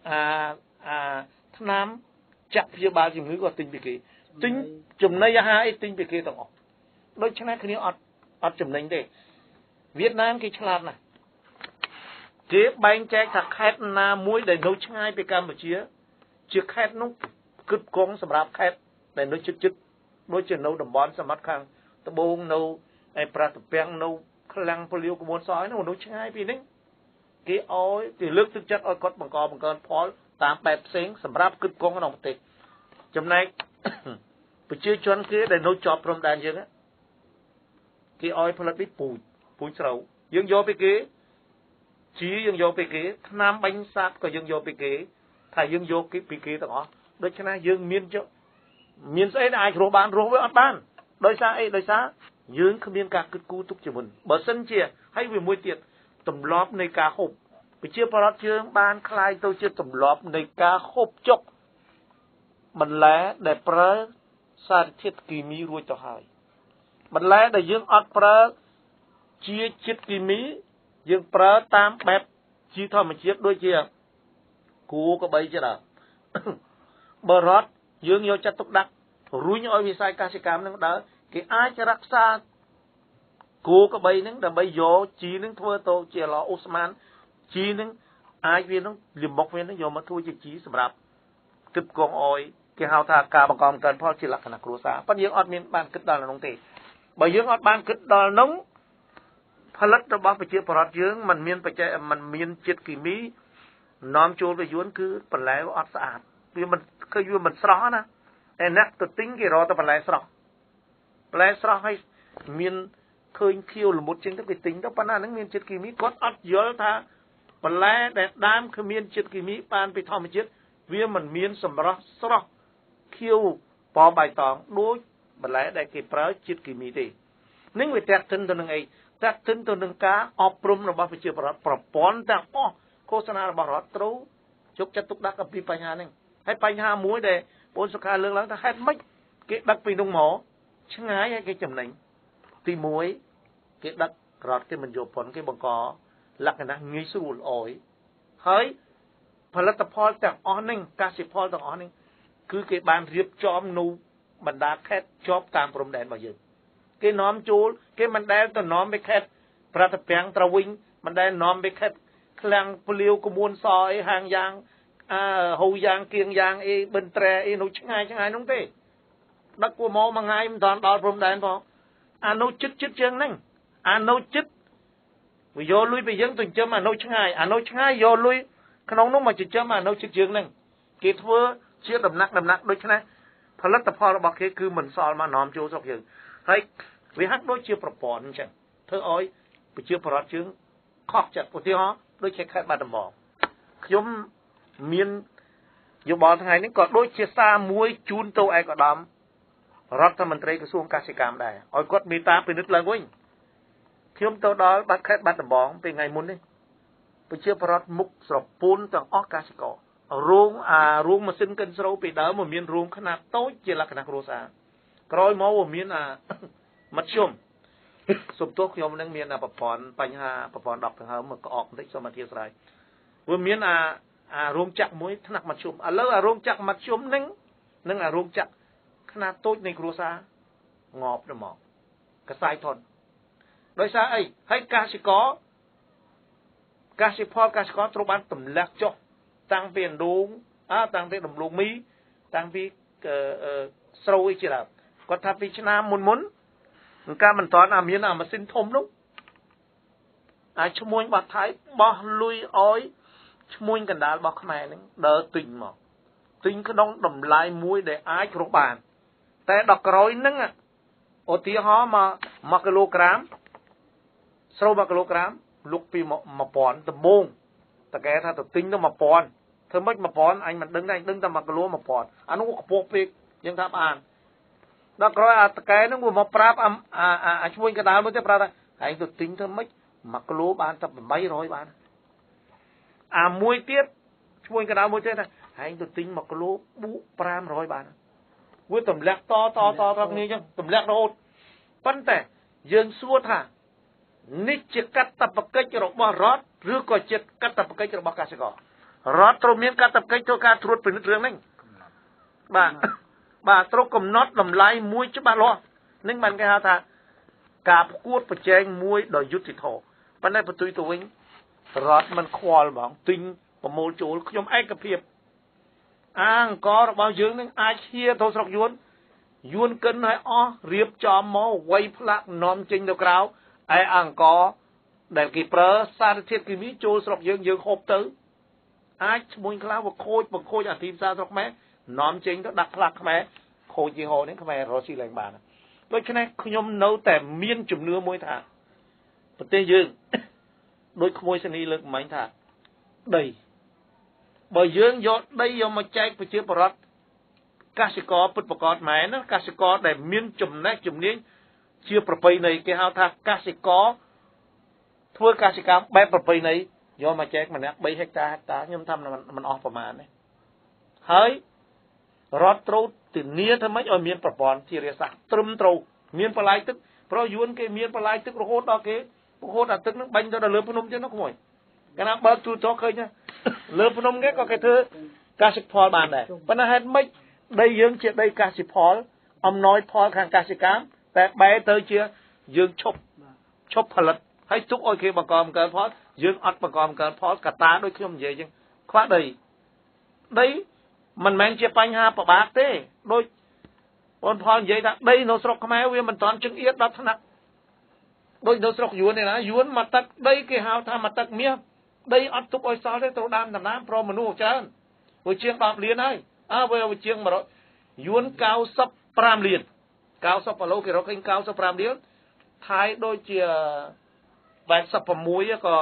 ថ្នាំចាក់ព្យាបាលជំងឺក៏ទិញពីគេទិញចំណីអាហារអីទិញពីគេទាំងអស់ដូច្នេះគ្នាអត់ចំណេញទេវៀតណាមគេឆ្លាតណាស់គេបែងចែកថាខេត្តណាមួយដែលនៅឆ្ងាយពីកម្ពុជាជាខេត្តនោះគិតគង់សម្រាប់ខេត្តដែលនៅជិតដូចជានៅតំបន់សមុទ្រខាងត្បូងនៅឯប្រតិពាំងនៅឃ្លាំងពលាវកមួនសយនោះនៅឆ្ងាយពីនេះគេឲ្យគេលើកទឹកចិត្តឲ្យគាត់បង្កើនផលតាមបែបផ្សេងសម្រាប់គិតគង់ក្នុងប្រទេសចំណែកប្រជាជនគេដែលនៅជាប់ព្រំដែនយើងគេឲ្យផលិតពីពូជស្រូវយើងយកពីគេជីយើងយកពីគេថ្នាំបាញ់សត្វក៏យើងយកពីគេថាយើងយកពីគេទាំងអស់ដូច្នេះយើងមានស្អីដែលអាចរស់បានរស់វាអត់បានដោយសារអីដោយសារយើងគ្មានការគិតគូរទុកជាមុនបើសិនជាហើយវាមួយទៀតទម្លាប់នៃការហូបប្រជាពលរដ្ឋយើងបានคล้ายទៅជាទម្លាប់នៃការហូបចុកបន្លែដែលប្រើសារធាតុគីមីរួចទៅហើយបន្លែដែលយើងអត់ប្រើជាជាតិគីមីយើងប្រើតាមបែបជាធម្មជាតិដូចជាគូក្បីជាដើមបើរត់យើងយកចិត្តទុកដាក់រុញឲ្យវិស័យកសិកម្មនឹងដើរគេអាចរក្សាគូក្បីនឹងដើម្បីយកជីនឹងធ្វើទៅជាឡអូស្មានជីនឹងអាចវានឹងលិមុកវានឹងយកមកធ្វើជាជីសម្រាប់គិតកងអយគេហៅថាការបង្កកើនផលជាលក្ខណៈគ្រួសារប៉ុន្តែយើងអត់មានបានគិតដល់ក្នុងទេបើយើងអត់បានគិតដល់នោះផលិតរបស់ប្រជាពលរដ្ឋយើងมันមានបច្ចេកมันមានជាតិគីមីនាំចូលទៅយួនគឺបន្លែអត់ស្អាតវាមិនឃើញវាមិនស្រស់ណាឯអ្នកទៅទិញគេរកតែបន្លែស្រស់ឲ្យមានឃើញខៀវល្មុតជាងទៅគេទិញទៅប៉ុន្តែហ្នឹងមានជាតិគីមីគាត់អត់យល់ថាបន្លែដែលដើមគ្មានជាតិគីមីបានពីធម្មជាតិវាមិនមានសម្រស់ស្រស់ខៀវពណ៌បៃតងដូចបន្លែដែលគេប្រើជាតិគីមីទេនឹងវាតាក់ទិនទៅនឹងអីតាក់ទិនទៅនឹងការអប់រំរបស់ប្រជាពលរដ្ឋប្រព័ន្ធទាំងអស់ឃោសនារបស់រដ្ឋត្រូវយកចិត្តទុកដាក់អំពីបញ្ហាហ្នឹងហើយបញ្ហាមួយដែលបងសុខាលើកឡើងថាហេតុម៉េចគេដឹកពីនោះមកឆ្ងាយហើយគេចំណេញទី1គេដឹករត់គេមិនយកប៉ុនគេបង្កលក្ខណៈងាយស្រួលអយហើយផលិតផលទាំងអស់ហ្នឹងកសិផលទាំងអស់ហ្នឹងគឺគេបានរៀបចំនៅបណ្ដាខេត្តជាប់តាមព្រំដែនរបស់យើងគេនាំចូលគេមិនដែលទៅនាំទៅខេត្តប្រតិពាំងត្រវិញមិនដែលនាំទៅខេត្តឃ្លាំងពលាវកមួនសអីហាងយ៉ាងហូយ៉ាងគៀងយ៉ាងអីបិនត្រែអីនៅឆ្ងាយនោះទេដឹកគួរមកមួយថ្ងៃមិនដល់ព្រំដែនផងអានោះចិត្តជាងហ្នឹងអានោះចិត្តវាយកលុយពីយើងទៅចិញ្ចឹមអានោះឆ្ងាយយកលុយក្នុងនោះមកចិញ្ចឹមអានោះចិត្តជាងហ្នឹងគេធ្វើជាដំណាក់ដូច្នេះផលិតផលរបស់គេគឺមិនសល់មកនាំចូលស្រុកយើងហើយវាហាក់ដូចជាប្រព័ន្ធអញ្ចឹងធ្វើឲ្យប្រជាពលរដ្ឋយើងខកចិត្តឧទាហរណ៍ដូចជាខេត្តបាត់ដំបងខ្ញុំមានយោបល់ថ្ងៃនេះក៏ដូចជាសារមួយជូនទៅឯកឧត្តមរដ្ឋមន្ត្រីក្រសួងកសិកម្មដែរឲ្យគាត់មេត្តាពិនិត្យឡើងវិញខ្ញុំទៅដល់បាត់ខេត្តបាត់ដំបងពេលថ្ងៃមុននេះប្រជាពលរដ្ឋមុខស្រពោនទាំងអស់កសិកររោងម៉ាស៊ីនកិនស្រូវពីដើមមានរោងខ្នាតតូចជាលក្ខណៈគ្រួសារក្រោយមកមានមធ្យមសុំទោសខ្ញុំនឹងមានប្រព័ន្ធបញ្ហាប្រព័ន្ធដកដង្ហើមមកក្អកបន្តិចសូមអធិស្ឋានវាមានរោងចក្រមួយថ្នាក់មធ្យមឥឡូវរោងចក្រមធ្យមនឹងរោងចក្រខ្នាតតូចនៃគ្រួសារងប់ទៅមកកសាយធនដោយសារអីហើយកសិផលត្រូវបានទម្លាក់ចុះតាំងពីអណ្ដូងតាំងពីដំឡូងមីតាំងពីស្រូវអីជាដើមគាត់ថាពីឆ្នាំមុនការមិនតាន់មានម៉ាស៊ីនធំនោះឈ្មួញបាត់ថៃបោះលុយឲ្យឈ្មួញកណ្ដាលរបស់ខ្មែរហ្នឹងដើរទិញមកទិញក្នុងតម្លៃមួយដែលអាចរកបានតែដល់ក្រោយហ្នឹងឧទាហរណ៍1គីឡូក្រាមស្រូវ1គីឡូក្រាមលុកពី1000ដំបងតកែថាទៅទិញទៅ1000ធ្វើម៉េច1000អញមិនដឹងដែរអញដឹងតែ1គីឡូ1000អានោះខ្ពស់ពេកយើងថាបានដល់ក្រោយតកែហ្នឹងមកប្រាប់ឈ្មួញកណ្ដាលមួយទៀតប្រាប់ថាឯងទៅទិញធ្វើម៉េច1គីឡូបានតែ800បានមួយទៀតឈ្មួញកណ្ដាលមួយទៀតថាឯងទៅទិញ1គីឡូបួក500បានវាទម្លាក់តគ្នាអញ្ចឹងទម្លាក់រហូតប៉ុន្តែយើងសួរថានេះជាកាតព្វកិច្ចរបស់រដ្ឋឬក៏ជាកាតព្វកិច្ចរបស់កសិកររដ្ឋត្រូវមានកាតព្វកិច្ចធ្វើការត្រួតពិនិត្យរឿងនេះបាទត្រូវកំណត់តម្លៃមួយច្បាស់លាស់នឹងបានគេហៅថាការប្រកួតប្រជែងមួយដ៏យុត្តិធម៌ប៉ុន្តែបន្ទុយទៅវិញរដ្ឋមិនខ្វល់ហ្មងទិញប្រមូលចូលខ្ញុំឯកភាពអង្គររបស់យើងនឹងអាចហៀទៅស្រុកយួនកិនឲ្យអស់រៀបចំមកវាយផ្លាក់នាំចេញទៅក្រៅឯអង្គរដែលគេប្រើសារធាតុគីមីចូលស្រុកយើងហូបទៅអាចឈ្មោះខ្លះវាខូចអាទីផ្សារស្រុកខ្មែរនាំចេញទៅដាក់ផ្លាក់ខ្មែរខូចយីហោនេះខ្មែររស់ស៊ីឡើងបានដូច្នេះខ្ញុំនៅតែមានជំនឿមួយថាប្រទេសយើងដូចក្មួយសនីលើកមិញថាដីបើយើងយកដីយកមកចែកប្រជាពលរដ្ឋកសិករពិតប្រាកដមែនណាកសិករដែលមានចំណេះជំនាញជាប្រពៃណីគេហៅថាកសិករធ្វើកសិកម្មបែបប្រពៃណីយកមកចែកម្នាក់3ហិកតាខ្ញុំថាมันអស់ប្រមាណទេហើយរដ្ឋត្រូវធានាធ្វើម៉េចឲ្យមានប្រព័ន្ធធារាសាស្ត្រត្រឹមត្រូវមានបន្លាយទឹកព្រោះយួនគេមានបន្លាយទឹករហូតដល់គេរហូតដល់ទឹកនឹងបាញ់ទៅដល់លើភ្នំទៀតនោះក្មួយកាលណាបើកទូចឃើញលើភ្នំគេក៏គេធ្វើកសិផលបានដែរប៉ុន្តែហេតុម៉េចដីយើងជាដីកសិផលអំណោយផលខាងកសិកម្មតែបែរទៅជាយើងឈប់ផលិតហើយទុកឲ្យគេបង្កបង្កើនផលយើងអត់បង្កបង្កើនផលកតាដូចខ្ញុំនិយាយចឹងខ្វះដីមិនមែនជាបញ្ហាពិបាកទេដូចបងផលនិយាយថាដីនៅស្រុកខ្មែរវាមិនតាន់ជឹងអៀតដល់ថ្នាក់ដូចនៅស្រុកយួនទេណាយួនមកទឹកដីគេហៅថាមកទឹកមាសដីអត់ទុកឲ្យសល់ទេត្រូវដាំដំណាំព្រមមនុស្សច្រើនវាជាង10លានហើយវាជាង100យួន95លាន90គីឡូគេរកឃើញ95លានថៃដូចជា86ក៏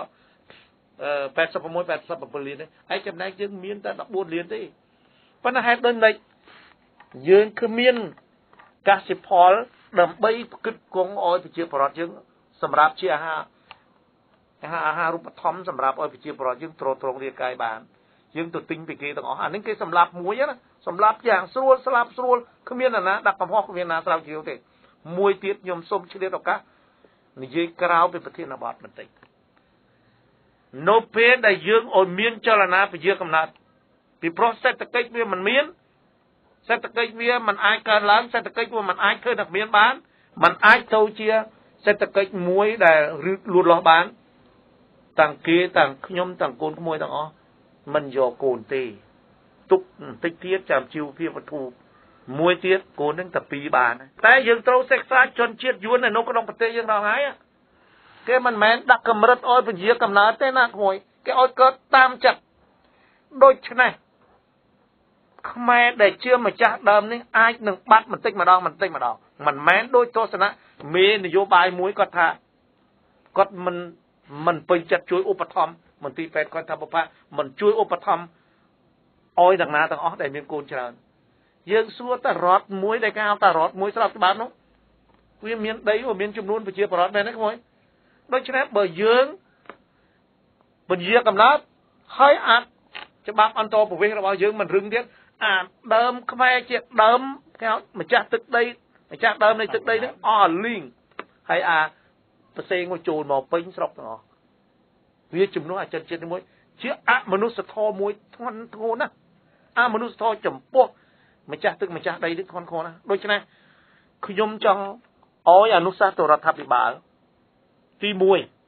86 87លានទេហើយចំណែកយើងមានតែ14លានទេប៉ុន្តែហេតុដូចនេះយើងគឺមានកសិផលដើម្បីគិតគង់ឲ្យប្រជាពលរដ្ឋយើងសម្រាប់ជាអាហារូបត្ថម្ភសម្រាប់ឲ្យប្រជាពលរដ្ឋយើងទ្រទ្រង់រាយកាយបានយើងទៅទិញពីគេទាំងអស់អានេះគេសម្រាប់មួយណាសម្រាប់យ៉ាងស្រួលស្លាប់ស្រួលគ្មានណាដាក់កំហុសគ្មានណាស្រាវជ្រាវទេមួយទៀតខ្ញុំសូមឆ្លៀតឱកាសនិយាយក្រៅពីប្រធានបទបន្តិចនៅពេលដែលយើងឲ្យមានចលនាពជាកំណត់ពីប្រុសសេដ្ឋកិច្ចវាមិនមានសេដ្ឋកិច្ចវាមិនអាចកើនឡើងសេដ្ឋកិច្ចវាមិនអាចធ្វើតែមានបានมันអាចទៅជាសេដ្ឋកិច្ចមួយដែលលូតលាស់បានទាំងគេទាំងខ្ញុំទាំងកូនក្មួយទាំងអស់មិនយកកូនទេទុកបន្តិចទៀតចាំជីវភាពវត្ថុមួយទៀតកូននឹងតែ2បានតែយើងត្រូវសិក្សាជនជាតិយួននៅក្នុងប្រទេសយើងដល់ហើយគេមិនមែនដាក់កម្រិតឲ្យពជាកំណើតទេណាក្មួយគេឲ្យកើតតាមចិត្តដូច្នេះខ្មែរដែលជាម្ចាស់ដើមនេះអាចនឹងបាត់បន្តិចម្ដងមិនមែនដោយទស្សនៈមេនយោបាយមួយគាត់ថាគាត់មិនពេញចិត្តជួយឧបត្ថម្ភមន្ទីរពេទ្យគាត់ថាបបាមិនជួយឧបត្ថម្ភឲ្យទាំងណាទាំងអស់ដែលមានកូនច្រើនយើងសួរតែរដ្ឋមួយដែលគេហៅថារដ្ឋមួយស្របច្បាប់នោះវាមានដីវាមានចំនួនប្រជាពលរដ្ឋមែនទេក្មួយដូច្នេះបើយើងពជាកំណត់ហើយអាចច្បាប់អន្តរប្រវេសន៍របស់យើងមិនរឹងទៀតដើមខ្មែរជាដើមគេហៅម្ចាស់ទឹកដីម្ចាស់ដើមនៃទឹកដីនេះអស់លីងហើយប្រសេងមកចូលមកពេញស្រុកទាំងអស់វាជំនួសអាចិនជាតិមួយជាអមនុស្សធម៌មួយធ្ងន់ធ្ងរណាស់អមនុស្សធម៌ចំពោះម្ចាស់ទឹកម្ចាស់ដីនេះធ្ងន់ធ្ងរណាស់ដូច្នេះខ្ញុំចង់ឲ្យអនុសាសន៍ទៅរដ្ឋាភិបាលទី1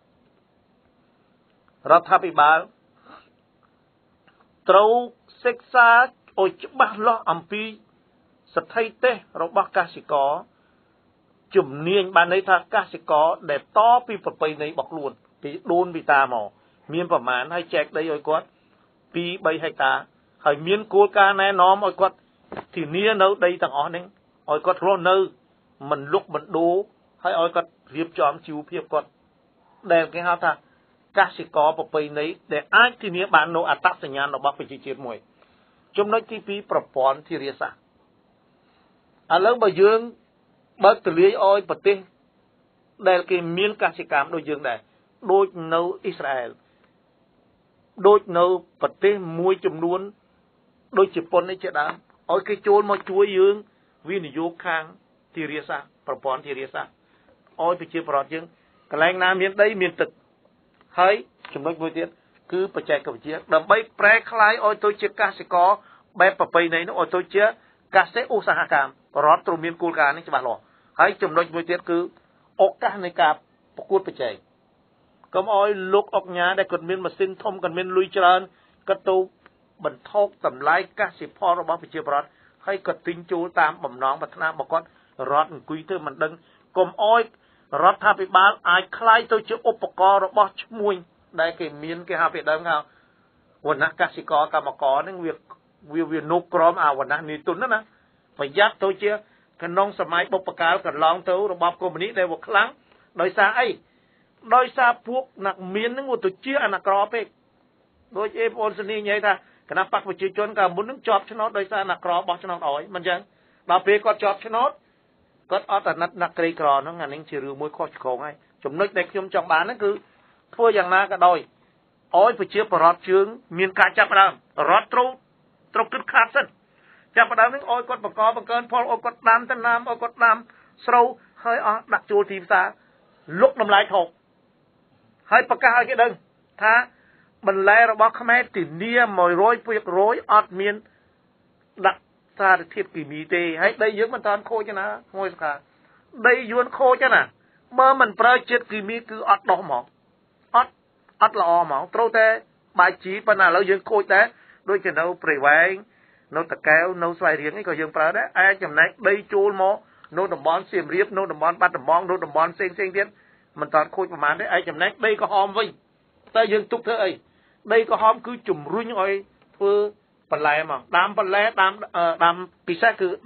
រដ្ឋាភិបាលត្រូវសិក្សាឲ្យច្បាស់លាស់អំពីស្ថិតិរបស់កសិករជំនាញបានន័យថាកសិករដែលតពីប្រពៃណីរបស់ខ្លួនពីដូនពីតាមកមានប្រមាណហើយចែកដីឲ្យគាត់ 2-3 ហិកតាហើយមានគោលការណ៍ណែនាំឲ្យគាត់ធានានៅដីទាំងអស់ហ្នឹងឲ្យគាត់រស់នៅមិនលុកមិនដូរហើយឲ្យគាត់រៀបចំជីវភាពគាត់ដែលគេហៅថាកសិករប្រពៃណីដែលអាចធានាបាននៅអត្តសញ្ញាណរបស់ប្រជាជាតិមួយចំណុចទី2ប្រព័ន្ធធារាសាស្ត្រឥឡូវបើយើងបើកទលាយឲ្យប្រទេសដែលគេមានកសិកម្មដូចយើងដែរដូចនៅអ៊ីស្រាអែលដូចនៅប្រទេសមួយចំនួនដូចជប៉ុននេះជាដើមឲ្យគេចូលមកជួយយើងវិនិយោគខាងធារាសាស្ត្រប្រព័ន្ធធារាសាស្ត្រឲ្យប្រជាពលរដ្ឋយើងកន្លែងណាមានដីមានទឹកហើយចំណុចមួយទៀតគឺបច្ចេកវិទ្យាដើម្បីប្រែក្លាយឲ្យទៅជាកសិករបែបប្រពៃណីនោះឲ្យទៅជាកសិឧស្សាហកម្មរដ្ឋត្រូវមានគោលការណ៍នេះច្បាស់លាស់ហើយចំណុចមួយទៀតគឺឱកាសនៃការប្រកួតប្រជែងកុំឲ្យលោកអុកញ៉ាដែលគាត់មានម៉ាស៊ីនធំគាត់មានលុយច្រើនគាត់ទៅបន្ថោកតម្លៃកសិផលរបស់ប្រជាពលរដ្ឋហើយគាត់ទិញចូលតាមបំណងប្រាថ្នារបស់គាត់រដ្ឋអង្គុយទៅមិនដឹងកុំឲ្យរដ្ឋាភិបាលអាចคล้ายទៅជាឧបករណ៍របស់ឈ្មួញដែលគេមានគេហៅពីដើមហៅវណ្ណៈកសិករកម្មករហ្នឹងវានុក្រមវណ្ណៈនីទុនណាប្រយ័ត្នទៅជាក្នុងសម័យបុព្វកាលកន្លងទៅរបបកុម្មុយនីសដែលវាខ្លាំងដោយសារអីដោយសារពួកអ្នកមានហ្នឹងវាទៅជាអនាក្រពេកដូចអេបងស្នីនិយាយថាគណៈបកប្រជាជនកាលមុនហ្នឹងជាប់ឆ្នោតដោយសារអនាក្របោះឆ្នោតឲ្យមិនអញ្ចឹងដល់ពេលគាត់ជាប់ឆ្នោតគាត់អត់អាណិតអ្នកក្រីក្រហ្នឹងអានេះជារឿងមួយខុសឆ្គងហើយចំណុចដែលខ្ញុំចង់បានហ្នឹងគឺធ្វើយ៉ាងណាក៏ដោយ ôi phải chia bọt chương miền cả chắp đam rót trâu trâu cứt khát sân chắp đam những ôi con bọc cơn phò ôi con đam tân nam ôi con đam sâu hơi đặt chuột tìm xa lúc nằm lại thổ hơi bạc hai cái đừng tha mình lẽ rồi bác Khmer thì nia mồi rối việc rối ọt miền đặt ra thiệp kỳ mỹ tê hay đây dưỡng mình toàn khô cho nó ngồi cả đây dưỡng khô cho nè mơ mình phải chết kỳ mỹ cứ ọt đỏ mỏ ọt lọ mỏ trâu tê bài trí phần nào lâu dưỡng khô té đôi chân đâu phải vang nấu tạc kéo nấu xoay riêng ấy có dưỡng phải đấy ai chầm này đây chôn mỏ nấu đầm bón xiêm riếp nấu đầm bón bắt đầm bón nấu đầm bón xên tiết mình toàn khôiประมาณđấy ai chầm này đây có hòm vinh ta dương tục thế ấy đây có hòm cứ chùm ruồi nhoi thưa phần lẻ mà đam bị sát cứ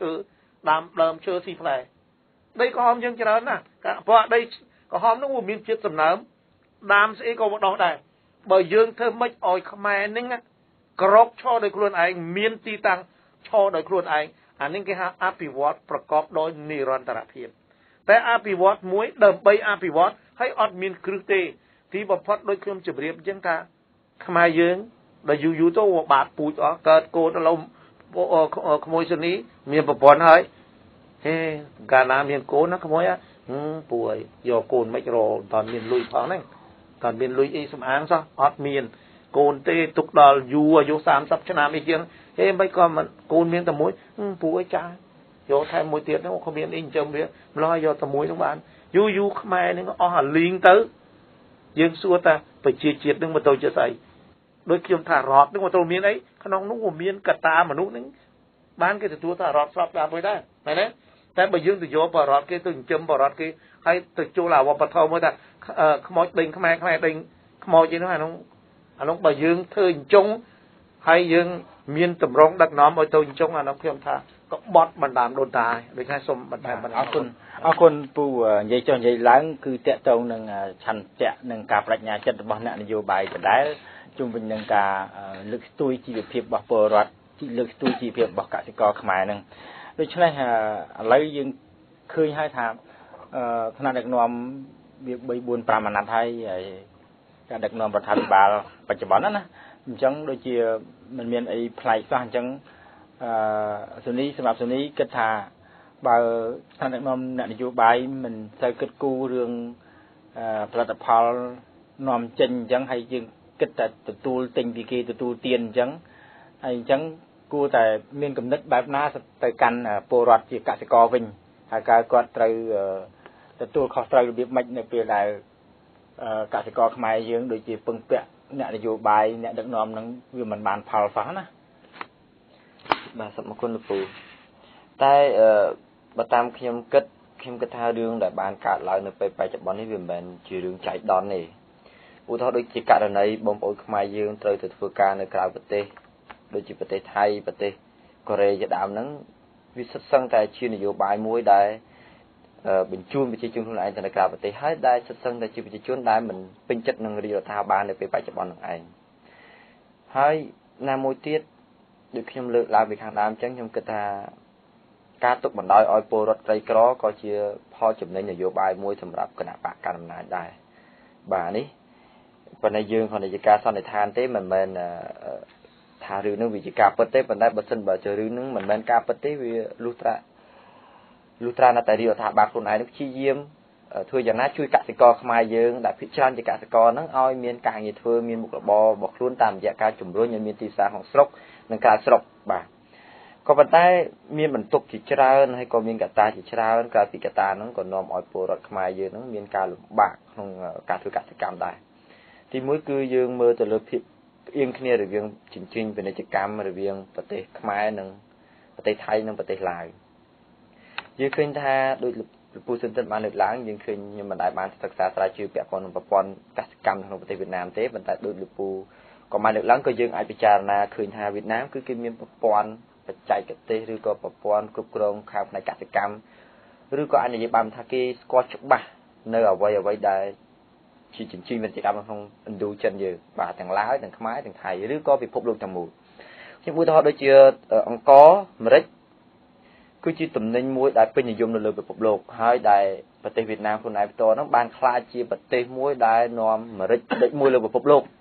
đầm chơ xì phèn đây có hòm dương cho nó nè và đây có hòm nó miếng chiết sầm nấm đam sẽ có một đó này bởi dương thơm mấy oi Khmer nính á cọp cho đời khuôn anh miên ti tăng cho đời khuôn anh anh nính cái ha api watt ประกอบ ដោយ និរន្តរភាព តែអភិវឌ្ឍមួយដើម្បីអភិវឌ្ឍហើយអត់មានគ្រឹះទេទីបំផុតដូចខ្ញុំជម្រាបអញ្ចឹងថាខ្មែរយើងដល់យូរទៅបាត់ពូជអស់កើតកូនឡូវក្មួយសនីមានប្រព័ន្ធហើយហេកាលណាមានកូនណាក្មួយពួយយកកូនមិនរតើមានលុយផងហ្នឹងតើមានលុយអីសំអាងសោះអត់មានកូនទេទុកដល់យូរអាយុ30ឆ្នាំអីជាងហេមិនក៏មិនកូនមានតែមួយពួយចាយកថែមមួយទៀតហ្នឹងក៏មានអីចិញ្ចឹមវាម្ល៉េះយកតែមួយហ្នឹងបានយូរខ្មែរហ្នឹងអស់អាលីងទៅយើងសួរថាប្រជាជាតិហ្នឹងមកទៅជាស្អីដូចខ្ញុំថារដ្ឋហ្នឹងមកទៅមានអីក្នុងនោះក៏មានកតាមនុស្សហ្នឹងបានគេទទួលថារដ្ឋស្របតាមមួយដែរមែនទេតែបើយើងទៅយកបរដ្ឋគេទៅចិញ្ចឹមបរដ្ឋគេហើយទៅចូលអាវបធម៌មួយថាខ្មោចដេញខ្មែរដេញខ្មោចអីហ្នឹងអានោះបើយើងធ្វើអញ្ចឹងហើយយើងមានតម្រងដឹកនាំឲ្យទៅអញ្ចឹងអានោះខ្ញុំថាក៏បត់បណ្ដាំដូនតាដូចថាសូមបន្ថែមអរគុណពូនិយាយចុះនិយាយឡើងគឺតកតងនឹងឆន្ទៈនិងការបញ្ញាចិត្តរបស់អ្នកនយោបាយដដែលជុំវិញនឹងការលើកស្ទួយជីវភាពរបស់ពលរដ្ឋលើកស្ទួយជីវភាពរបស់កសិករខ្មែរហ្នឹងដូច្នេះឥឡូវយើងឃើញហើយថាថ្នាក់ដឹកនាំវា3 4 5អាណត្តិហើយការដឹកនាំរដ្ឋាភិបាលបច្ចុប្បន្នណាអញ្ចឹងដូចជាមិនមានអីប្លែកសោះអញ្ចឹងសូនីសម្រាប់សូនីគិតថាបើស្ថានភាពអ្នកនយោបាយមិនសូវគិតគូររឿងផលិតផលនាំចេញអញ្ចឹងហើយយើងគិតតែទទួលទិញពីគេទទួលទានអញ្ចឹងហើយអញ្ចឹងគួរតែមានគំនិតបែបណាទៅកាន់ពលរដ្ឋជាកសិករវិញហើយគាត់ត្រូវទទួលខុសត្រូវរបៀបម៉េចនៅពេលដែលកសិករខ្មែរយើងដូចជាពឹងពាក់អ្នកនយោបាយអ្នកដឹកនាំនឹងវាមិនបានផលសោះណាបាទសូមអរគុណលោកពូតែបើតាមខ្ញុំគិតថារឿងដែលបានកើតឡើងនៅពេលបច្ចុប្បន្ននេះវាមិនមែនជារឿងចៃដន្យទេឧទាហរណ៍ដូចជាករណីបងប្អូនខ្មែរយើងត្រូវទៅធ្វើការនៅក្រៅប្រទេសដូចជាប្រទេសថៃប្រទេសកូរ៉េជាដើមហ្នឹងវាសិតសឹងតែជានយោបាយមួយដែលបញ្ជូនប្រជាជនខ្លួនឯងទៅនៅក្រៅប្រទេសហើយដែលសិតសឹងតែជាប្រជាជនដែលមិនពេញចិត្តនឹងរាជរដ្ឋាភិបាលនៅពេលបច្ចុប្បន្ននឹងឯងហើយណាមួយទៀតដូចខ្ញុំលើកឡើងពីខាងដើមអញ្ចឹងខ្ញុំគិតថាការទុកបណ្ដោយឲ្យពលរដ្ឋក្រីក្រក៏ជាផលចំណេញនយោបាយមួយសម្រាប់គណៈបកកណ្ដាលអំណាចដែរបាទនេះប៉ុន្តែយើងគ្រាន់តែជាការសន្និដ្ឋានទេមិនមែនថារឿងនឹងវាជាការពិតទេប៉ុន្តែបើសិនបើជារឿងនឹងមិនមែនការពិតទេវាលុះត្រាតែរាជរដ្ឋាភិបាលខ្លួនឯងព្យាយាមធ្វើយ៉ាងណាជួយកសិករខ្មែរយើងដែលភាគច្រើនជាកសិករហ្នឹងឲ្យមានការងារធ្វើមានមុខរបររបស់ខ្លួនតាមរយៈការជំរុញឲ្យមានទីផ្សារក្នុងស្រុកនិងក្រៅស្រុកបាទក៏ប៉ុន្តែមានបន្ទុកជាច្រើនហើយក៏មានកត្តាជាច្រើនក្រៅពីកត្តាហ្នឹងក៏នាំឲ្យពលរដ្ឋខ្មែរយើងហ្នឹងមានការលំបាកក្នុងការធ្វើកសិកម្មដែរទីមួយគឺយើងមើលទៅលើភាពផ្អៀងគ្នារវាងជញ្ជីងពាណិជ្ជកម្មរវាងប្រទេសខ្មែរនិងប្រទេសថៃនិងប្រទេសឡាវយើងឃើញថាដោយលោកពូសិនទិនបានលើកឡើងយើងឃើញខ្ញុំមិនដែលបានសិក្សាស្រាវជ្រាវពាក់ព័ន្ធនឹងប្រព័ន្ធកសិកម្មក្នុងប្រទេសវៀតណាមទេប៉ុន្តែដោយលោកពូក៏បានលើកឡើងក៏យើងអាចពិចារណាឃើញថាវៀតណាមគឺគេមានប្រព័ន្ធបច្ចេកទេសឬក៏ប្រព័ន្ធគ្រប់គ្រងខាងផ្នែកកសិកម្មឬក៏អនិយាយបានថាគេស្គាល់ច្បាស់នៅអ្វីដែលជាជញ្ជីងពាណិជ្ជកម្មក្នុងឥណ្ឌូចិនយើងបាទទាំងឡាវទាំងខ្មែរទាំងថៃឬក៏ពិភពលោកទាំងមូលខ្ញុំឧទាហរណ៍ដូចជាអង្ករអាមេរិកគឺជាទំនិញមួយដែលពេញនិយមនៅលើពិភពលោកហើយដែលប្រទេសវៀតណាមខ្លួនឯងផ្ទាល់ហ្នឹងបានក្លាយជាប្រទេសមួយដែលនាំអាមេរិកដឹកមួយលើពិភពលោក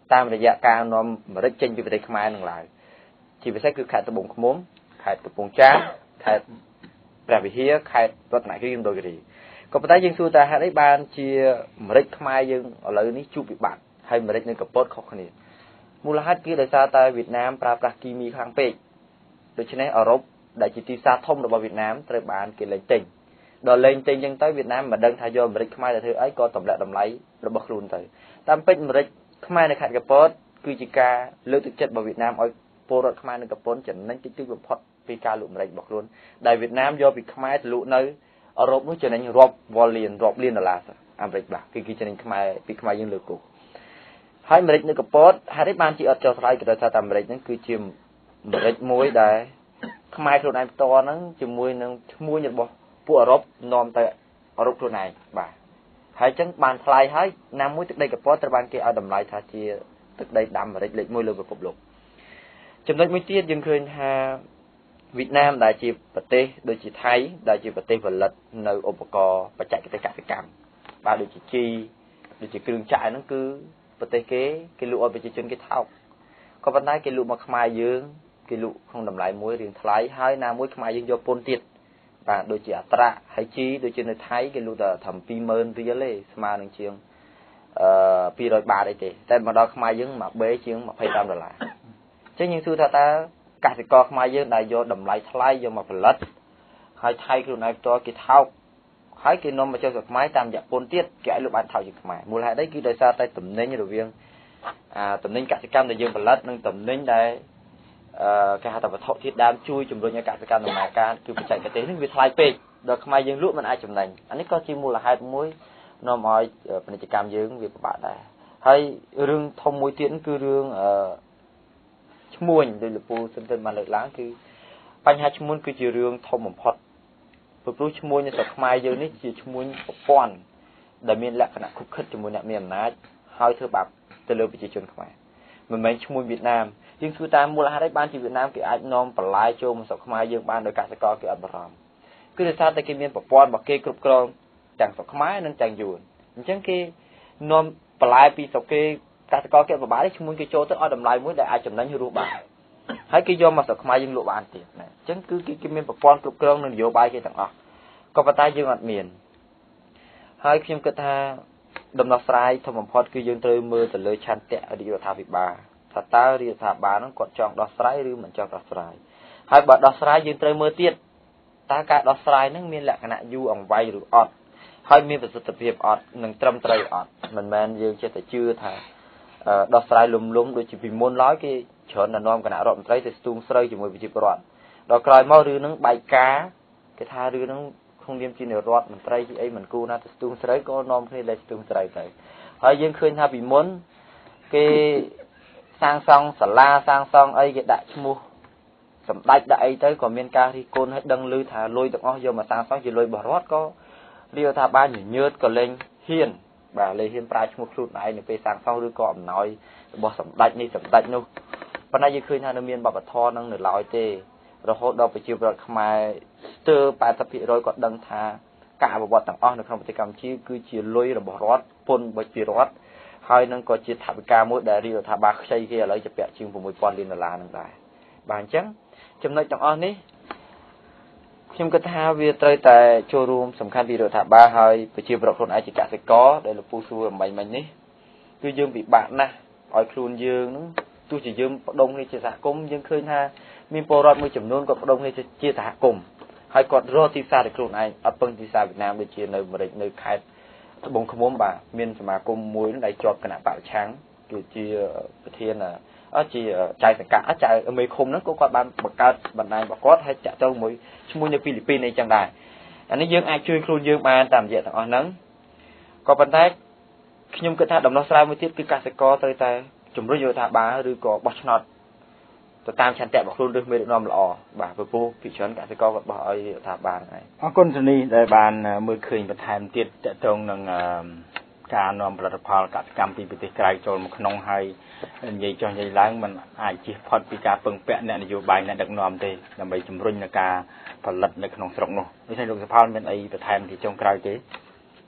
តាមរយៈការនាំម្រេចចេញពីប្រទេសខ្មែរនឹងឡើយជាពិសេសគឺខេត្តត្បូងឃ្មុំខេត្តកំពង់ចាមខេត្តព្រះវិហារខេត្តរតនគិរីនិងដូនគិរីក៏ប៉ុន្តែយើងសួរថាហេតុអីបានជាម្រេចខ្មែរយើងឥឡូវនេះជួបវិបត្តិហើយម្រេចនៅកំពតខុសគ្នាមូលហេតុគឺដោយសារតែវៀតណាមប្រើប្រាស់គីមីខ្លាំងពេកដូច្នេះអឺរ៉ុបដែលជាទីផ្សារធំរបស់វៀតណាមត្រូវបានគេលែងទិញដល់លែងទិញចឹងទៅវៀតណាមមិនដឹងថាយកម្រេចខ្មែរទៅធ្វើអីក៏ទម្លាក់តម្លៃរបស់ខ្លួនទៅតាមពិតម្រេចខ្មែរនៅខេត្តកំពតគឺជាការលើកទឹកចិត្តរបស់វៀតណាមឲ្យពលរដ្ឋខ្មែរនៅកំពតចំណេញតិចតួចបំផុតពីការលក់ម្រេចរបស់ខ្លួនដែលវៀតណាមយកពីខ្មែរទៅលក់នៅអឺរ៉ុបនោះចំណេញរាប់លានដុល្លារអាមេរិកបាទគឺចំណេញខ្មែរពីខ្មែរយើងលើកគោកហើយម្រេចនៅកំពតហេតុអីបានជាអត់ចុះថ្លៃក៏ដោយសារតែម្រេចហ្នឹងគឺជាម្រេចមួយដែលខ្មែរខ្លួនឯងផ្ទាល់ហ្នឹងជាមួយនឹងឈ្មោះរបស់ពួកអឺរ៉ុបនាំទៅអឺរ៉ុបខ្លួនឯងបាទហើយអញ្ចឹងបានថ្លៃហើយណាមួយទឹកដីកំពតត្រូវបានគេឲ្យតម្លៃថាជាទឹកដីដាំម្រេចលេខ1លើពិភពលោកចំណុចមួយទៀតយើងឃើញថាវៀតណាមដែលជាប្រទេសដូចជាថៃដែលជាប្រទេសផលិតនៅឧបករណ៍បច្ចេកទេសកសិកម្មបាទដូចជាជីដូចជាគ្រឿងចាក់ហ្នឹងគឺប្រទេសគេលក់ឲ្យប្រជាជនគេថោកក៏ប៉ុន្តែគេលក់មកខ្មែរយើងគេលក់ក្នុងតម្លៃមួយរៀងថ្លៃហើយណាមួយខ្មែរយើងយកពន្ធទៀតបាទដូចជាអត្រាហើយជីដូចជានៅថៃគេលក់តែត្រឹម 20000 រៀលទេស្មើនឹងជាង200 បាតអីទេតែមកដល់ខ្មែរយើងមួយបេជាង$25អញ្ចឹងយើងសួរថាតើកសិករខ្មែរយើងដែលយកតម្លៃថ្លៃយកមកផលិតហើយថៃខ្លួនឯងផ្ទាល់គេថោកហើយគេនាំមកចុះស្រុកខ្មែរតាមរយៈពន្ធទៀតគេឲ្យលក់បានថោកជាងខ្មែរមូលហេតុអីគឺដោយសារតែតំណែងរវាងតំណែងកសិកម្មដែលយើងផលិតនិងតំណែងដែលគេហៅថាវត្ថុធាតុដើមជួយជំរុញឲ្យកសិកម្មដំណើរការគឺបច្ចេកទេសនេះវាថ្លៃពេកដល់ខ្មែរយើងលក់មិនអាចចំណេញអានេះក៏ជាមូលហេតុមួយនាំឲ្យពាណិជ្ជកម្មយើងវាពិបាកដែរហើយរឿងធំមួយទៀតគឺរឿងឈ្មួញដោយលពូសិនទៅបានលើកឡើងគឺបញ្ហាឈ្មួញគឺជារឿងធំបំផុតព្រោះឈ្មួញនៅស្រុកខ្មែរយើងនេះជាឈ្មួញប្រព័ន្ធដែលមានលក្ខណៈខុបខិតជាមួយអ្នកមានអំណាចហើយធ្វើបាបទៅលើប្រជាជនខ្មែរមិនមែនឈ្មួញវៀតណាមយើងគឺតាមមូលហេតុអីបានជាវៀតណាមគេអាចនាំបន្លែចូលមកស្រុកខ្មែរយើងបានដោយកសិករគេអត់បារម្ភគឺដោយសារតែគេមានប្រព័ន្ធរបស់គេគ្រប់គ្រងទាំងស្រុកខ្មែរនិងទាំងយួនអញ្ចឹងគេនាំបន្លែពីស្រុកគេកសិករគេពិបាកទេឈ្មួញគេចូលទៅឲ្យតម្លៃមួយដែលអាចចំណេញរស់បានហើយគេយកមកស្រុកខ្មែរយើងលក់បានទៀតណាអញ្ចឹងគឺគេមានប្រព័ន្ធគ្រប់គ្រងនិងនយោបាយគេទាំងអស់ក៏ប៉ុន្តែយើងអត់មានហើយខ្ញុំគិតថាដំណោះស្រាយធំបំផុតគឺយើងត្រូវមើលទៅលើឆន្ទៈរាជរដ្ឋាភិបាលថាតើរាជរដ្ឋាភិបាលហ្នឹងគាត់ចង់ដោះស្រាយឬមិនចង់ដោះស្រាយហើយបើដោះស្រាយយើងត្រូវមើលទៀតតើការដោះស្រាយហ្នឹងមានលក្ខណៈយូរអង្វែងឬអត់ហើយមានប្រសិទ្ធភាពអត់និងត្រឹមត្រូវអត់មិនមែនយើងចេះតែជឿថាដោះស្រាយលំដូចជាពីមុនឡើយគេច្រើនតែនាំគណៈរដ្ឋមន្ត្រីទៅស្ទូងស្រូវជាមួយប្រជាពលរដ្ឋដល់ក្រោយមករឿងហ្នឹងបែកការគេថារឿងហ្នឹងក្នុងនាមជារដ្ឋមន្ត្រីជាអីមិនគួរណាទៅស្ទូងស្រូវក៏នាំគ្នាលេខស្ទូងស្រូវទៅហើយយើងឃើញថាពីមុនគេសាងសង់សាលាសាងសង់អីគេដាក់ឈ្មោះសម្ដេចដាក់អីទៅក៏មានការរិះគន់ឲ្យដឹងឮថាលុយទាំងអស់យកមកសាងសង់ជាលុយរបស់រដ្ឋក៏រាជរដ្ឋាភិបាលញញើតក៏លែងហ៊ានបាទលែងហ៊ានប្រើឈ្មោះខ្លួនឯងនៅពេលសាងសង់ឬក៏អំណោយរបស់សម្ដេចនេះសម្ដេចនោះប៉ុន្តែយើងឃើញថានៅមានបព្វធម៌នឹងនៅឡើយទេរហូតដល់ប្រជាពលរដ្ឋខ្មែរស្ទើរ 80% គាត់ដឹងថាការអភិវឌ្ឍទាំងអស់នៅក្នុងប្រទេសកម្ពុជាគឺជាលុយរបស់រដ្ឋពន្ធរបស់ជារដ្ឋហើយនឹងក៏ជាថវិកាមួយដែលរាជរដ្ឋាភិបាលខ្ចីគេឥឡូវជាពាក់ជាង$6000 លាននឹងដែរបាទអញ្ចឹងចំណុចទាំងអស់នេះខ្ញុំគិតថាវាត្រូវតែចូលរួមសំខាន់ពីរដ្ឋាភិបាលហើយប្រជាពលរដ្ឋខ្លួនឯងជាកសិករដែលលោកពូសួរអំបញ្ញមិញនេះគឺយើងពិបាកណាស់ឲ្យខ្លួនយើងនឹងទោះជាយើងបដុំគ្នាជាសហគមន៍យើងឃើញថាមានពលរដ្ឋមួយចំនួនគាត់បដុំគ្នាជាសហគមន៍ហើយគាត់រកទីផ្សារទៅខ្លួនឯងអត់ពឹងទីផ្សារវៀតណាមដូចជានៅអាមេរិកនៅខេត្តត្បូងឃ្មុំបាទមានសមាគមមួយដែលជាប់គណៈបព្វឆាំងគឺជាប្រធានជាចៅសង្កាត់ចៅមេឃុំហ្នឹងក៏គាត់បានបង្កើតបណ្ដាញរបស់គាត់ហើយចាក់ចូលមួយឈ្មោះនៅពីលីពីនអីចឹងដែរអានេះយើងអាចជួយខ្លួនយើងបានតាមរយៈទាំងអស់ហ្នឹងក៏ប៉ុន្តែខ្ញុំគិតថាដំណោះស្រាយមួយទៀតគឺកសិករត្រូវតែជំរុញរដ្ឋាភិបាលឬក៏បោះឆ្នោតទៅតាមឆន្ទៈរបស់ខ្លួនឬមេដឹកនាំល្អបាទព្រោះពីច្រើនកសិករគាត់បោះឲ្យរដ្ឋាភិបាលហ្នឹងឯងអរគុណជំនីដែលបានមើលឃើញបន្ថែមទៀតតកតងនឹងការនាំផលិតផលកសិកម្មពីប្រទេសក្រៅចូលមកក្នុងហើយនិយាយចុះនិយាយឡើងมันអាចជៀសផុតពីការពឹងពាក់អ្នកនយោបាយអ្នកដឹកនាំទេដើម្បីជំរុញនឹងការផលិតនៅក្នុងស្រុកនោះដូច្នេះលោកសុផលមានអីបន្ថែមពីចុងក្រោយទេ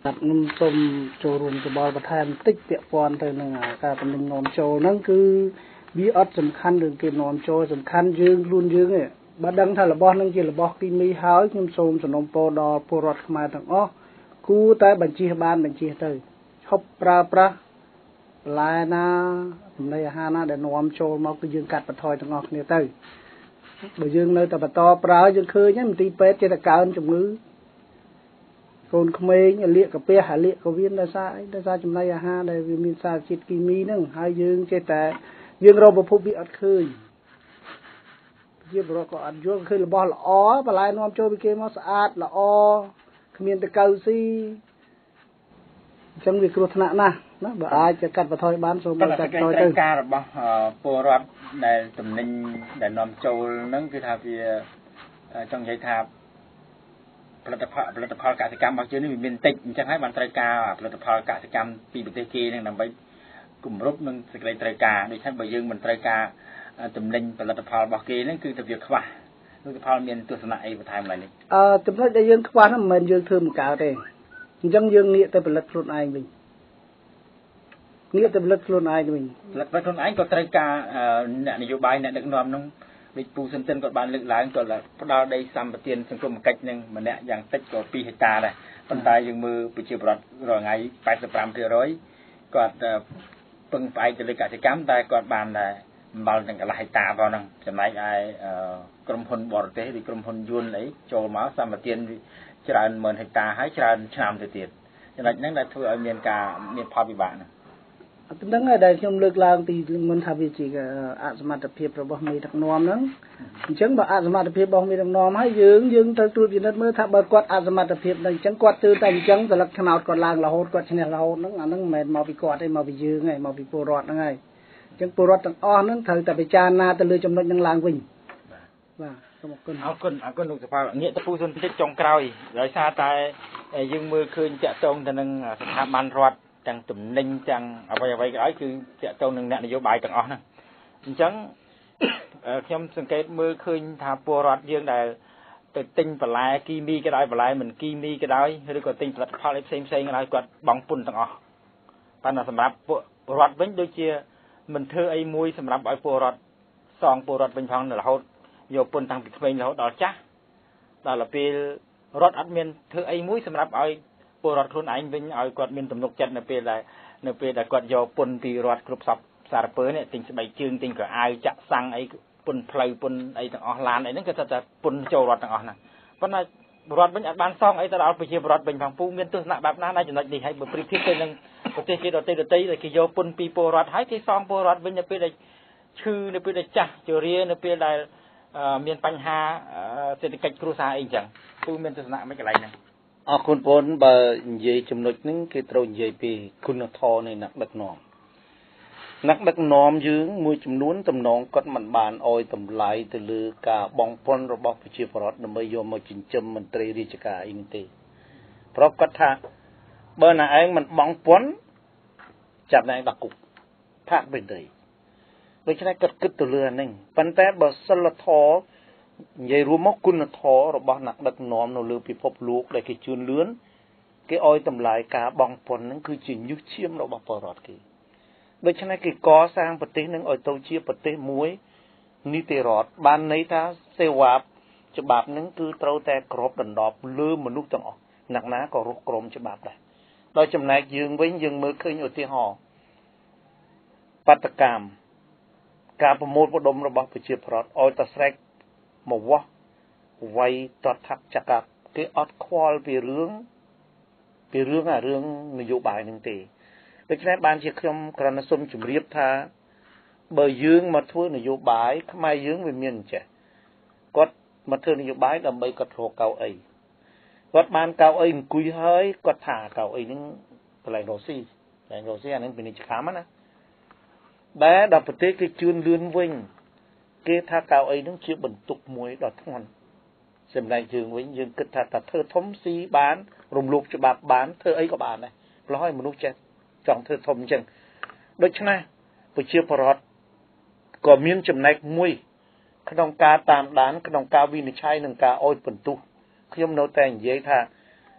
ខ្ញុំសូមចូលរួមច្បល់បន្ថែមបន្តិចពាក់ព័ន្ធទៅនឹងការតំណែងនាំចូលហ្នឹងគឺវាអត់សំខាន់រឿងគេនាំចូលសំខាន់យើងខ្លួនយើងឯងបើដឹងថារបស់ហ្នឹងជារបស់គីមីហើយខ្ញុំសូមសំណូមពរដល់ពលរដ្ឋខ្មែរទាំងអស់គួរតែបញ្ជិះបានបញ្ជិះទៅឈប់ប្រើប្រាស់បន្លែណាចំណីអាហារណាដែលនាំចូលមកគឺយើងកាត់បន្ថយទាំងអស់គ្នាទៅបើយើងនៅតែបន្តប្រើយើងឃើញហ្នឹងមន្ទីរពេទ្យចេះតែកើនជំងឺកូនក្មេងលាកកាពះលាកកវៀនដោយសារអីដោយសារចំណីអាហារដែលវាមានសារជាតិគីមីហ្នឹងហើយយើងចេះតែយើងរកប្រភពវាអត់ឃើញជាបរិបទក៏អត់យល់ឃើញរបស់ល្អបន្លែនាំចូលពីគេមកស្អាតល្អគ្មានតកៅស៊ីអញ្ចឹងវាគ្រោះថ្នាក់ណាស់ណាបើអាចจะកាត់បន្ថយបានសូមកាត់បន្ថយទៅការរបស់ពលរដ្ឋដែលតំណែងដែលនាំចូលហ្នឹងគឺថាវាចង់និយាយថាផលិតផលកសិកម្មរបស់យើងនេះវាមានតិចអញ្ចឹងហើយបានត្រូវការផលិតផលកសិកម្មពីប្រទេសគេហ្នឹងដើម្បីគម្រប់នឹងសេចក្តីត្រូវការដូច្នេះបើយើងមិនត្រូវការតំណែងផលិតផលរបស់គេហ្នឹងគឺទៅវាខ្វះលទ្ធផលមានទស្សនៈអីបន្ថែមឡើយនេះចំណុចដែលយើងខ្វះហ្នឹងមិនមែនយើងធ្វើមិនកើតទេអញ្ចឹងយើងងាកទៅផលិតខ្លួនឯងវិញងាកទៅផលិតខ្លួនឯងវិញផលិតខ្លួនឯងក៏ត្រូវការអ្នកនយោបាយអ្នកដឹកនាំហ្នឹងដូចពូសិនតិនគាត់បានលើកឡើងគាត់ផ្ដល់ដីសម្បត្តិសង្គមគិច្ចនឹងម្នាក់យ៉ាងតិចក៏2ហិកតាដែរប៉ុន្តែយើងមើលប្រជាពលរដ្ឋរាល់ថ្ងៃ 85% គាត់ពឹងផ្អែកទៅលើកសិកម្មតែគាត់បានអំបិលទាំងកន្លះហិកតាផងហ្នឹងចំណែកឯក្រុមហ៊ុនបរទេសឬក្រុមហ៊ុនយួនអីចូលមកសម្បត្តិច្រើនម៉ឺនហិកតាហើយច្រើនឆ្នាំទៅទៀតចំណុចហ្នឹងដែលធ្វើឲ្យមានផលវិបាកហ្នឹងហ្នឹងហើយដែលខ្ញុំលើកឡើងពីមុនថាវាជាអសមត្ថភាពរបស់មេដឹកនាំហ្នឹងអញ្ចឹងបើអសមត្ថភាពរបស់មេដឹកនាំហើយយើងត្រូវត្រួតពិនិត្យមើលថាបើគាត់អសមត្ថភាពហ្នឹងអញ្ចឹងគាត់ធ្វើតែអញ្ចឹងសិលឹកឆ្នោតគាត់ឡើងរហូតគាត់ឈ្នះរហូតហ្នឹងអាហ្នឹងមិនមែនមកពីគាត់ទេមកពីយើងហើយមកពីពលរដ្ឋហ្នឹងហើយអញ្ចឹងពលរដ្ឋទាំងអស់ហ្នឹងត្រូវតែពិចារណាទៅលើចំណុចហ្នឹងឡើងវិញបាទសូមអរគុណលោកសផលងាកទៅពូសុនតិចចុងក្រោយដោយសារតែយើងមើលឃើញតាក់ទងទៅនឹងស្ថាប័នរដ្ឋទាំងតំណែងទាំងអ្វីក៏ដោយគឺតាក់ទងនឹងអ្នកនយោបាយទាំងអស់ហ្នឹងអញ្ចឹងខ្ញុំសង្កេតមើលឃើញថាពលរដ្ឋយើងដែលទៅទិញបន្លែគីមីក៏ដោយបន្លែមិនគីមីក៏ដោយឬក៏ទិញផលិតផលផ្សេងក៏ដោយគាត់បង់ពន្ធទាំងអស់ប៉ុន្តែសម្រាប់ពលរដ្ឋវិញដូចជាមិនធ្វើអីមួយសម្រាប់ឲ្យពលរដ្ឋសងពលរដ្ឋវិញផងរហូតយកពន្ធតាំងពីក្មេងរហូតដល់ចាស់ដល់ពេលរដ្ឋអត់មានធ្វើអីមួយសម្រាប់ឲ្យពលរដ្ឋខ្លួនឯងវិញឲ្យគាត់មានទំនុកចិត្តនៅពេលដែលគាត់យកពន្ធពីរដ្ឋគ្រប់សពសារពើនេះទិញស្បែកជើងទិញកៅអៅចាក់សាំងអីពន្ធផ្លូវពន្ធអីទាំងអស់ឡានអីហ្នឹងគឺថាពន្ធចូលរដ្ឋទាំងអស់ហ្នឹងប៉ុន្តែរដ្ឋវិញអត់បានសងអីទៅដល់ប្រជាពលរដ្ឋវិញផងពូមានទស្សនៈបែបណានៅចំណុចនេះហើយបើប្រៀបធៀបទៅនឹងប្រទេសគេដទៃដែលគេយកពន្ធពីពលរដ្ឋហើយគេសងពលរដ្ឋវិញនៅពេលដែលឈឺនៅពេលដែលចាស់ជរានៅពេលដែលមានបញ្ហាសេដ្ឋកិច្ចគ្រួសារអីចឹងពូមានទស្សនៈមិនកន្លែងហ្នឹងអរគុណបងបើនិយាយចំណុចហ្នឹងគេត្រូវនិយាយពីគុណធម៌នៃអ្នកដឹកនាំយើងមួយចំនួនតំណងគាត់មិនបានអោយតម្លៃទៅលើការបងពន្ធរបស់ប្រជាពលរដ្ឋដើម្បីយកមកចិញ្ចឹមមន្ត្រីរាជការអីទេព្រោះគាត់ថាបើណាឯងមិនបងពន្ធចាប់ណែដាក់គុកផាកវិញទេដូច្នេះគាត់គិតទៅលើអាហ្នឹងប៉ុន្តែបើសិលធម៌និយាយរួមមកគុណធម៌របស់អ្នកដឹកនាំនៅលើពិភពលោកដែលគេជឿនលឿនគេអោយតម្លៃការបង់ពន្ធហ្នឹងគឺជាញើសឈាមរបស់ពលរដ្ឋគេដូច្នេះគេកសាងប្រទេសនឹងឲ្យទៅជាប្រទេសមួយនីតិរដ្ឋបានន័យថាសេវាច្បាប់នឹងគឺត្រូវតែគ្របដណ្ដប់លើមនុស្សទាំងអស់អ្នកណាក៏រស់ក្រមច្បាប់ដែរដោយចំណែកយើងវិញយើងមើលឃើញឧទាហរណ៍បាតកម្មការប្រមូលផ្ដុំរបស់ប្រជាពលរដ្ឋឲ្យតែស្រែកមកវាស់វាយតថាចក្រគេអត់ខ្វល់ពីរឿងនយោបាយនឹងទេដូច្នេះបានជាខ្ញុំគ្រាន់តែសូមជម្រាបថាបើយើងមកធ្វើនយោបាយខ្មែរយើងវាមានអញ្ចេះគាត់មកធ្វើនយោបាយដើម្បីគាត់រកកៅអីគាត់បានកៅអីអង្គុយហើយគាត់ថាកៅអីហ្នឹងកន្លែងរស់ស៊ីអាហ្នឹងពាណិជ្ជកម្មណាដែលដល់ប្រទេសគេជឿនលឿនវិញគេថាកៅអីហ្នឹងជាបន្ទុកមួយដ៏ធ្ងន់សម្រាប់យើងវិញយើងគិតថាធ្វើធំស៊ីបានរំលោភច្បាប់បានធ្វើអីក៏បានដែរព្រោះឲ្យមនុស្សចេះចង់ធ្វើធំអញ្ចឹងដូច្នេះប្រជាពលរដ្ឋក៏មានចំណែកមួយក្នុងការតាមដានក្នុងការវិនិច្ឆ័យនិងការអោយបន្ទុះខ្ញុំនៅតែនិយាយថា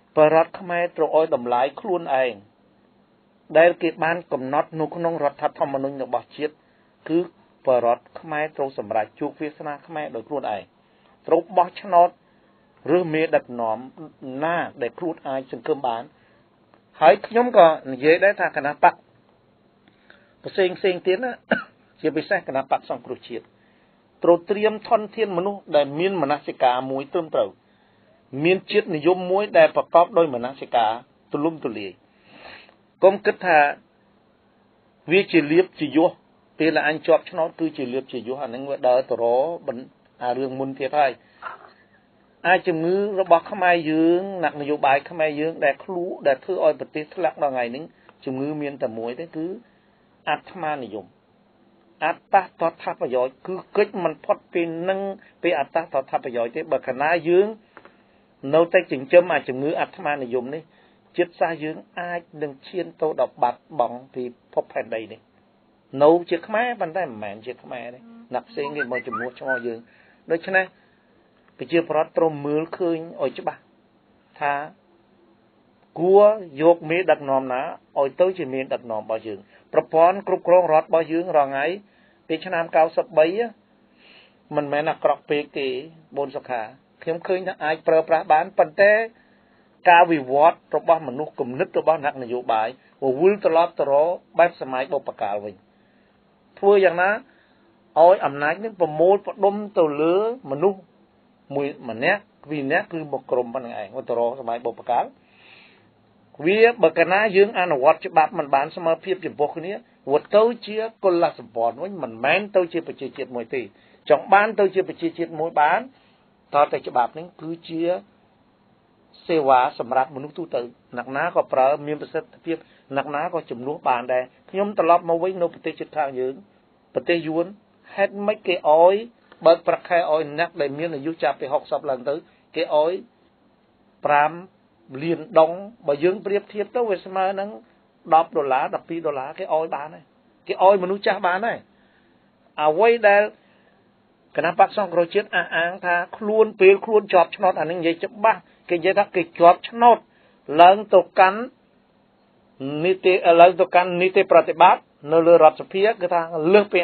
បរដ្ឋខ្មែរត្រូវឲ្យតម្លៃខ្លួនឯងដែលគេបានកំណត់នៅក្នុងរដ្ឋធម្មនុញ្ញរបស់ជាតិគឺបរដ្ឋខ្មែរត្រូវសម្រេចជួបវាសនាខ្មែរដោយខ្លួនឯងត្រូវបោះឆ្នោតឬមេដឹកនាំណាដែលខ្លួនអាចសង្ឃឹមបានហើយខ្ញុំក៏និយាយដែរថាគណៈបកផ្សេងទៀតណាជាពិសេសគណៈបកសង្គ្រោះជាតិត្រូវត្រៀមធនធានមនុស្សដែលមានមនសិការមួយត្រឹមត្រូវមានជាតិនិយមមួយដែលប្រកបដោយមនសិការទូលំទូលាយកុំគិតថាវាជាលៀបជាយោះពេលអញជាប់ឆ្នោតគឺជាលៀបជាយោះអានឹងវាដើរទៅរអារឿងមុនទៀតហើយអាចជំងឺរបស់ខ្មែរយើងអ្នកនយោបាយខ្មែរយើងដែលដែលធ្វើឲ្យប្រទេសធ្លាក់ដល់ថ្ងៃនេះជំងឺមានតែមួយទេគឺអាត្មានិយមអត្តតថប្រយោជន៍គឺកិច្ចមិនផុតពីនឹងពីអត្តតថប្រយោជន៍ទេបើកណាយើងនៅតែចិញ្ចឹមអាជំងឺអាត្មានិយមនេះចិត្តសាសយើងអាចនឹងឈានទៅដល់បាត់បង់ពីភពផែនដីនេះនៅជាខ្មែរប៉ុន្តែមិនមែនជាខ្មែរទេអ្នកផ្សេងគេមកជំនួសឈ្មោះយើងដូច្នេះប្រជាប្រដ្ឋត្រូវមើលឃើញឲ្យច្បាស់ថាគួរយកមេដឹកនាំណាឲ្យទៅជាមេដឹកនាំរបស់យើងប្រព័ន្ធគ្រប់គ្រងរដ្ឋរបស់យើងរងថ្ងៃពីឆ្នាំ93មិនមែនអាក្រក់ពេកទេបូនសុខាខ្ញុំឃើញថាអាចប្រើប្រាស់បានប៉ុន្តែការវិវត្តរបស់មនុស្សគំនិតរបស់អ្នកនយោបាយវិលត្រឡប់ទៅរកបែបសម័យបុព្វកាលវិញធ្វើយ៉ាងណាឲ្យអំណាចនេះប្រមូលផ្ដុំទៅលើមនុស្សម្នាក់ពីរនាក់គឺមកក្រុមប៉ុណ្្នឹងឯងទៅរកសម័យបុព្វកាលវាបើកណាយើងអនុវត្តច្បាប់មិនបានស្មើភាពចំពោះគ្នាវត្តទៅជាកុលសម្ព័ន្ធវិញមិនមែនទៅជាប្រជាជាតិមួយទេចង់បានទៅជាប្រជាជាតិមួយបានតើតែច្បាប់នេះគឺជាសេវាសម្រាប់មនុស្សទូទៅអ្នកណាក៏ប្រើមានប្រសិទ្ធភាពអ្នកណាក៏ជំនួសបានដែរខ្ញុំត្រឡប់មកវិញនៅប្រទេសជិតខាងយើងប្រទេសយួនហេតុម៉េចគេអោយបើកប្រាក់ខែអោយអ្នកដែលមានអាយុចាប់ពី60ឡើងទៅគេអោយ5លានដុងបើយើងប្រៀបធៀបទៅវាស្មើនឹង$10 $12គេអោយបានហើយគេអោយមនុស្សចាស់បានហើយអ្វីដែលគណៈបក្សសង្គ្រោះជាតិអះអាងថាខ្លួនពេលខ្លួនជាប់ឆ្នោតអានឹងនិយាយច្បាស់គេនិយាយថាគេជាប់ឆ្នោតឡើងទៅកាន់នីតិប្រតិបត្តិនៅលើរដ្ឋសភាគឺថាលើសពី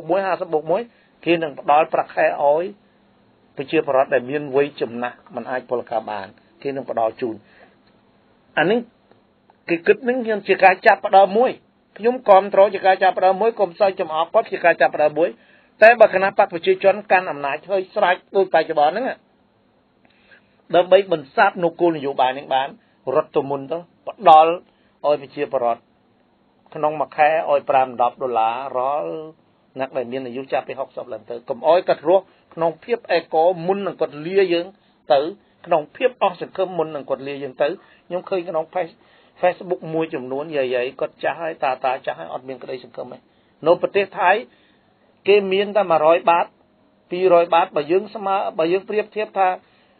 50+1គេនឹងផ្ដល់ប្រាក់ខែឲ្យប្រជាពលរដ្ឋដែលមានវ័យចំណាស់មិនអាចពលកម្មបានគេនឹងផ្ដល់ជូនអានេះគេគិតនឹងខ្ញុំជាការចាប់ផ្ដើមមួយខ្ញុំគ្រប់គ្រងជាការចាប់ផ្ដើមមួយកុំសើចចំអកគាត់ជាការចាប់ផ្ដើមមួយតែបើគណៈបកប្រជាជនកាន់អំណាចហើយស្រេចដោយបច្ចុប្បន្នហ្នឹងដើម្បីបន្សាបនូវគោលនយោបាយនេះបានរដ្ឋមន្ត្រីផ្ដល់ឲ្យប្រជាពលរដ្ឋក្នុងមួយខែឲ្យ$5-10រាល់អ្នកដែលមានអាយុចាប់ពី60ឡើងទៅកុំអោយគាត់រស់ក្នុងភាពអេកូមុននឹងគាត់លាយើងទៅក្នុងភាពអស់សង្ឃឹមមុននឹងគាត់លាយើងទៅខ្ញុំឃើញក្នុង Facebook មួយចំនួនយាយគាត់ចាស់ហើយតាចាស់ហើយអត់មានក្តីសង្ឃឹមទេនៅប្រទេសថៃគេមានតែ100 បាត200 បាតបើយើងប្រៀបធៀបថា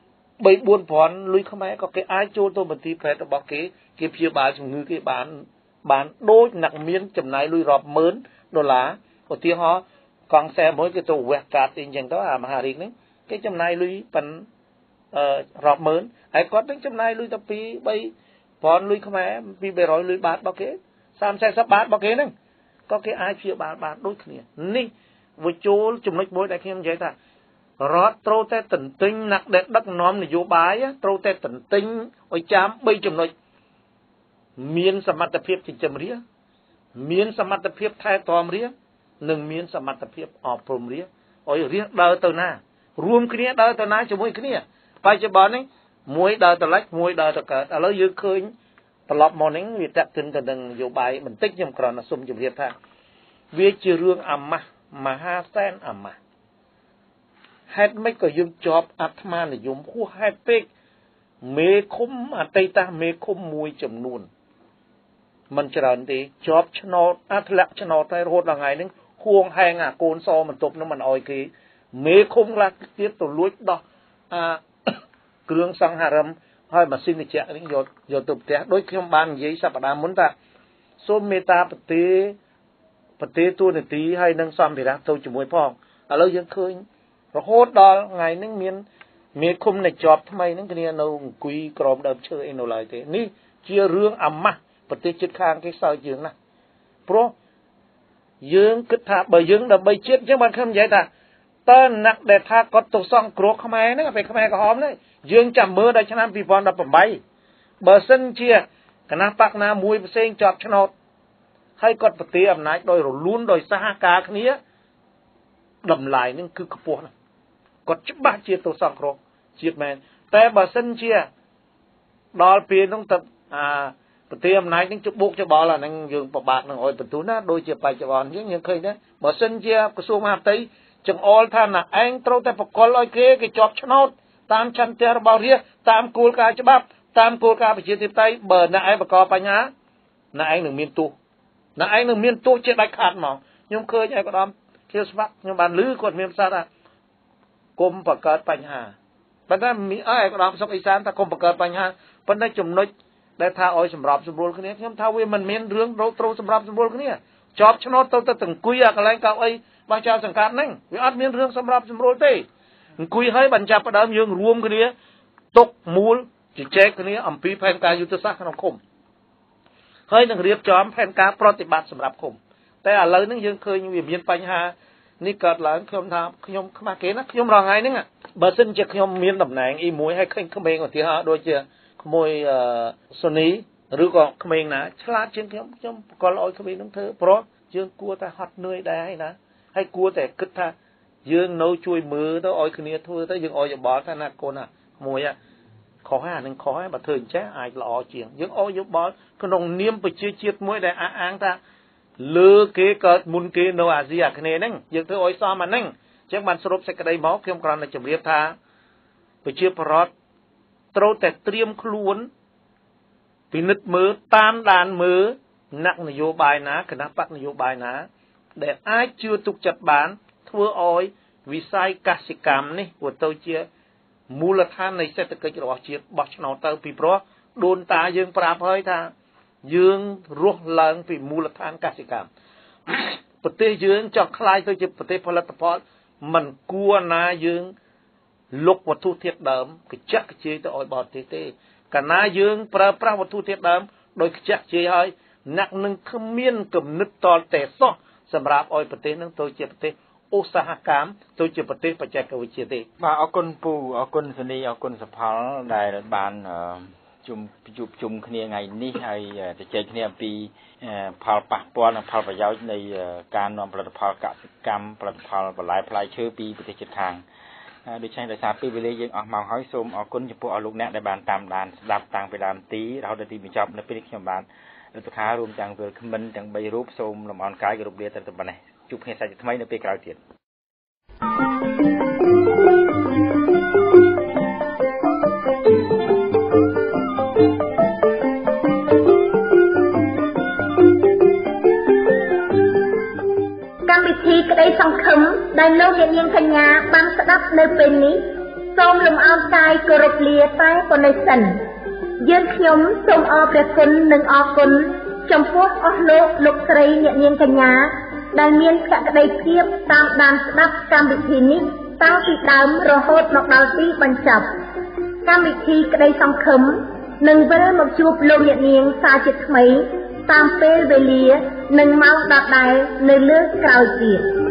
3-4 ពាន់លុយខ្មែរក៏គេអាចចូលទៅមន្ទីរពេទ្យរបស់គេព្យាបាលជំងឺគេបានដូចអ្នកមានចំណាយលុយរាប់ម៉ឺន$ឧទាហរណ៍កង់សែមួយគេទៅវះកាត់អីចឹងទៅអាមហារាជនេះគេចំណាយលុយប៉ុនរាប់ម៉ឺនហើយគាត់នឹងចំណាយលុយតែ2-3ពាន់លុយខ្មែរ200-300លុយបាតរបស់គេ30-40 បាតរបស់គេហ្នឹងក៏គេអាចព្យាបាលបានដូចគ្នានេះវាចូលចំណុចមួយដែលខ្ញុំនិយាយថារដ្ឋត្រូវតែទន្ទិញអ្នកដែលដឹកនាំនយោបាយត្រូវតែទន្ទិញឲ្យចាំ3ចំណុចមានសមត្ថភាពចិញ្ចឹមរាមានសមត្ថភាពថែទាំរានិងមានសមត្ថភាពអប់រំរាឲ្យរាដើរទៅណារួមគ្នាដើរទៅណាជាមួយគ្នាបច្ចុប្បន្ននេះមួយដើរទៅលិចមួយដើរទៅកើតឥឡូវយើងឃើញត្រឡប់មកនេះវាតាក់ទិនទៅនឹងនយោបាយបន្តិចខ្ញុំគ្រាន់តែសូមជម្រាបថាវាជារឿងអាម៉ាស់មហាសែនអាម៉ាស់ហេតុម៉េចក៏យើងជាប់អាត្មានិយមហួសហេតុពេកមេឃុំអតីតមេឃុំមួយចំនួនមិនច្រើនទេជាប់ឆ្នោតធ្លាក់ឆ្នោតតែរហូតដល់ថ្ងៃនេះហួងហែងអាកូនសបន្ទប់នោះមិនអោយគេមេឃុំខ្លះទៀតទៅលួចដោះគ្រឿងសង្ហារិមហើយម៉ាស៊ីនត្រជាក់នេះយកទៅផ្ទះដូចខ្ញុំបាននិយាយសប្តាហ៍មុនថាសូមមេត្តាប្រទេសទូនាទីហើយនឹងសម្ភារៈទៅជាមួយផងឥឡូវយើងឃើញរហូតដល់ថ្ងៃនេះមានមានឃុំនៃជាប់ថ្មីហ្នឹងគ្នានៅអង្គុយក្រោមដើមឈើអីនៅឡើយទេនេះជារឿងអាម៉ាស់ប្រទេសជិតខាងគេសើចយើងណាព្រោះយើងគិតថាបើយើងដើម្បីជាតិអញ្ចឹងបានខ្ញុំនិយាយថាតើអ្នកដែលថាគាត់ទៅសង្គ្រោះខ្មែរហ្នឹងពេលខ្មែរក្រហមហ្នឹងយើងចាំមើលដល់ឆ្នាំ2018បើសិនជាគណៈបកណាមួយផ្សេងជាប់ឆ្នោតហើយគាត់ប្រទានអំណាចដោយរលូនដោយសហការគ្នាតម្លៃហ្នឹងគឺខ្ពស់ណាស់គាត់ច្បាស់ជាទៅសង្គ្រោះជាតិមែនតែបើសិនជាដល់ពេលហ្នឹងទៅប្រទេសអំណាចនឹងជបុកច្បល់អាហ្នឹងយើងពិបាកនឹងអោយបន្ទូណាដូចជាបច្ចុប្បន្នយើងឃើញដែរបើសិនជាក្រសួងមហាផ្ទៃចង្អុលថាណាឯងត្រូវតែបកលឲ្យគេជាប់ឆ្នោតតាមចន្ទៈរបស់រាជតាមគោលការណ៍ច្បាប់តាមគោលការណ៍ប្រជាធិបតេយ្យបើណាឯងបកបញ្ហាណាឯងនឹងមានទោសណាឯងនឹងមានទោសជាដាច់ខាតហ្មងខ្ញុំឃើញឯកឧត្តមខៀវស្វាក់ខ្ញុំបានឮគាត់មានប្រសាសន៍ថាគុំបង្កើតបញ្ហាប៉ុន្តែមានឯកឧត្តមសុកអេសានថាគុំបង្កើតបញ្ហាប៉ុន្តែចំណុចដែលថាឲ្យសម្របសម្រួលគ្នាខ្ញុំថាវាមិនមានរឿងត្រូវសម្របសម្រួលគ្នាជាប់ឆ្នោតទៅអង្គុយអាកន្លែងកៅអីរបស់ចៅសង្កាត់ហ្នឹងវាអត់មានរឿងសម្របសម្រួលទេអង្គុយឲ្យបញ្ចាប់ផ្ដើមយើងរួមគ្នាទុកមូលជជែកគ្នាអំពីផែនការយុទ្ធសាស្ត្រក្នុងឃុំហើយនឹងរៀបចំផែនការប្រតិបត្តិសម្រាប់ឃុំតែឥឡូវហ្នឹងយើងឃើញវាមានបញ្ហានេះកើតឡើងខ្ញុំថាខ្ញុំខ្មាស់គេណាខ្ញុំរងថ្ងៃហ្នឹងបើសិនជាខ្ញុំមានតំណែងអីមួយឲ្យឃើញក្មេងឧទាហរណ៍ដូចជាក្មួយសូនីឬក៏ក្មេងណាឆ្លាតជាងខ្ញុំបកលឲ្យក្មេងនឹងធ្វើព្រោះយើងគួរតែហត់នឿយដែរហើយណាហើយគួរតែគិតថាយើងនៅជួយមើលទៅឲ្យគ្នាធ្វើទៅយើងឲ្យយោបល់ថាណាកូនណាមួយខុសហើយអានឹងខុសហើយបើធ្វើអញ្ចឹងអាចល្អជាងយើងឲ្យយោបល់ក្នុងនាមប្រជាជាតិមួយដែលអះអាងថាលើគេកើតមុនគេនៅអាស៊ីអាគ្នេយ៍ហ្នឹងយើងធ្វើឲ្យសមអាហ្នឹងអញ្ចឹងបានសរុបសេចក្តីមកខ្ញុំគ្រាន់តែជម្រាបថាប្រជាពលរដ្ឋត្រូវតែត្រៀមខ្លួនពិនិត្យមើលតាមដានមើលអ្នកនយោបាយណាគណៈបកនយោបាយណាដែលអាចជឿទុកចិត្តបានធ្វើឲ្យវិស័យកសិកម្មនេះវាទៅជាមូលដ្ឋាននៃសេដ្ឋកិច្ចរបស់ជាតិបោះឆ្នោតទៅពីព្រោះដូនតាយើងប្រាប់ហើយថាយើងរស់ឡើងពីមូលដ្ឋានកសិកម្មប្រទេសយើងចង់ខ្លាយទៅជាប្រទេសផលិតផលមិនគួរណាយើងលុកវត្ថុធាតុដើមកញ្ចាក់កជែកទៅឲ្យបរទេសទេកាលណាយើងប្រើប្រាស់វត្ថុធាតុដើមដោយកញ្ចាក់កជែកហើយអ្នកនឹងគ្មានគំនិតតលតែសោះសម្រាប់ឲ្យប្រទេសនឹងទៅជាប្រទេសឧស្សាហកម្មទៅជាប្រទេសបច្ចេកវិទ្យាទេបាទអរគុណពូអរគុណសនីអរគុណសផលដែលបានជួបជុំគ្នាថ្ងៃនេះហើយជជែកគ្នាអំពីផលប៉ះពាល់និងផលប្រយោជន៍នៃការនាំផលិតផលកសិកម្មផលិតផលបន្លែផ្លែឈើពីប្រទេសជិតខាងដូច្នេះដោយសារពេលវេលាយើងអស់មកហើយសូមអរគុណចំពោះអស់លោកអ្នកដែលបានតាមដានស្ដាប់តាំងពីដើមទីរហូតដល់ទីបញ្ចប់នៅពេលនេះខ្ញុំបានរដ្ឋាភិបាលរួមទាំងវិលខមិនទាំង3រូបសូមលំអរកាយគោរពលាទៅប៉ុណ្ណេះជួបគ្នាសាជាថ្មីនៅពេលក្រោយទៀតកម្មវិធីក្តីសង្ឃឹមដែលលោកអ្នកនាងកញ្ញាបានស្ដាប់នៅពេលនេះសូមលំអរកាយគោរពលាតែប៉ុណ្ណេះសិនយើងខ្ញុំសូមអរព្រះគុណនិងអរគុណចំពោះអស់លោកស្រីអ្នកនាងកញ្ញាដែលមានភក្ដីភាពតាមដានស្ដាប់កម្មវិធីនេះតាំងពីដើមរហូតមកដល់ទីបញ្ចប់កម្មវិធីក្តីសង្ឃឹមនឹងវិលមកជួបលោកអ្នកនាងសាជាថ្មីតាមពេលវេលានិងម៉ោងដដែលនៅលើក្រោយទៀត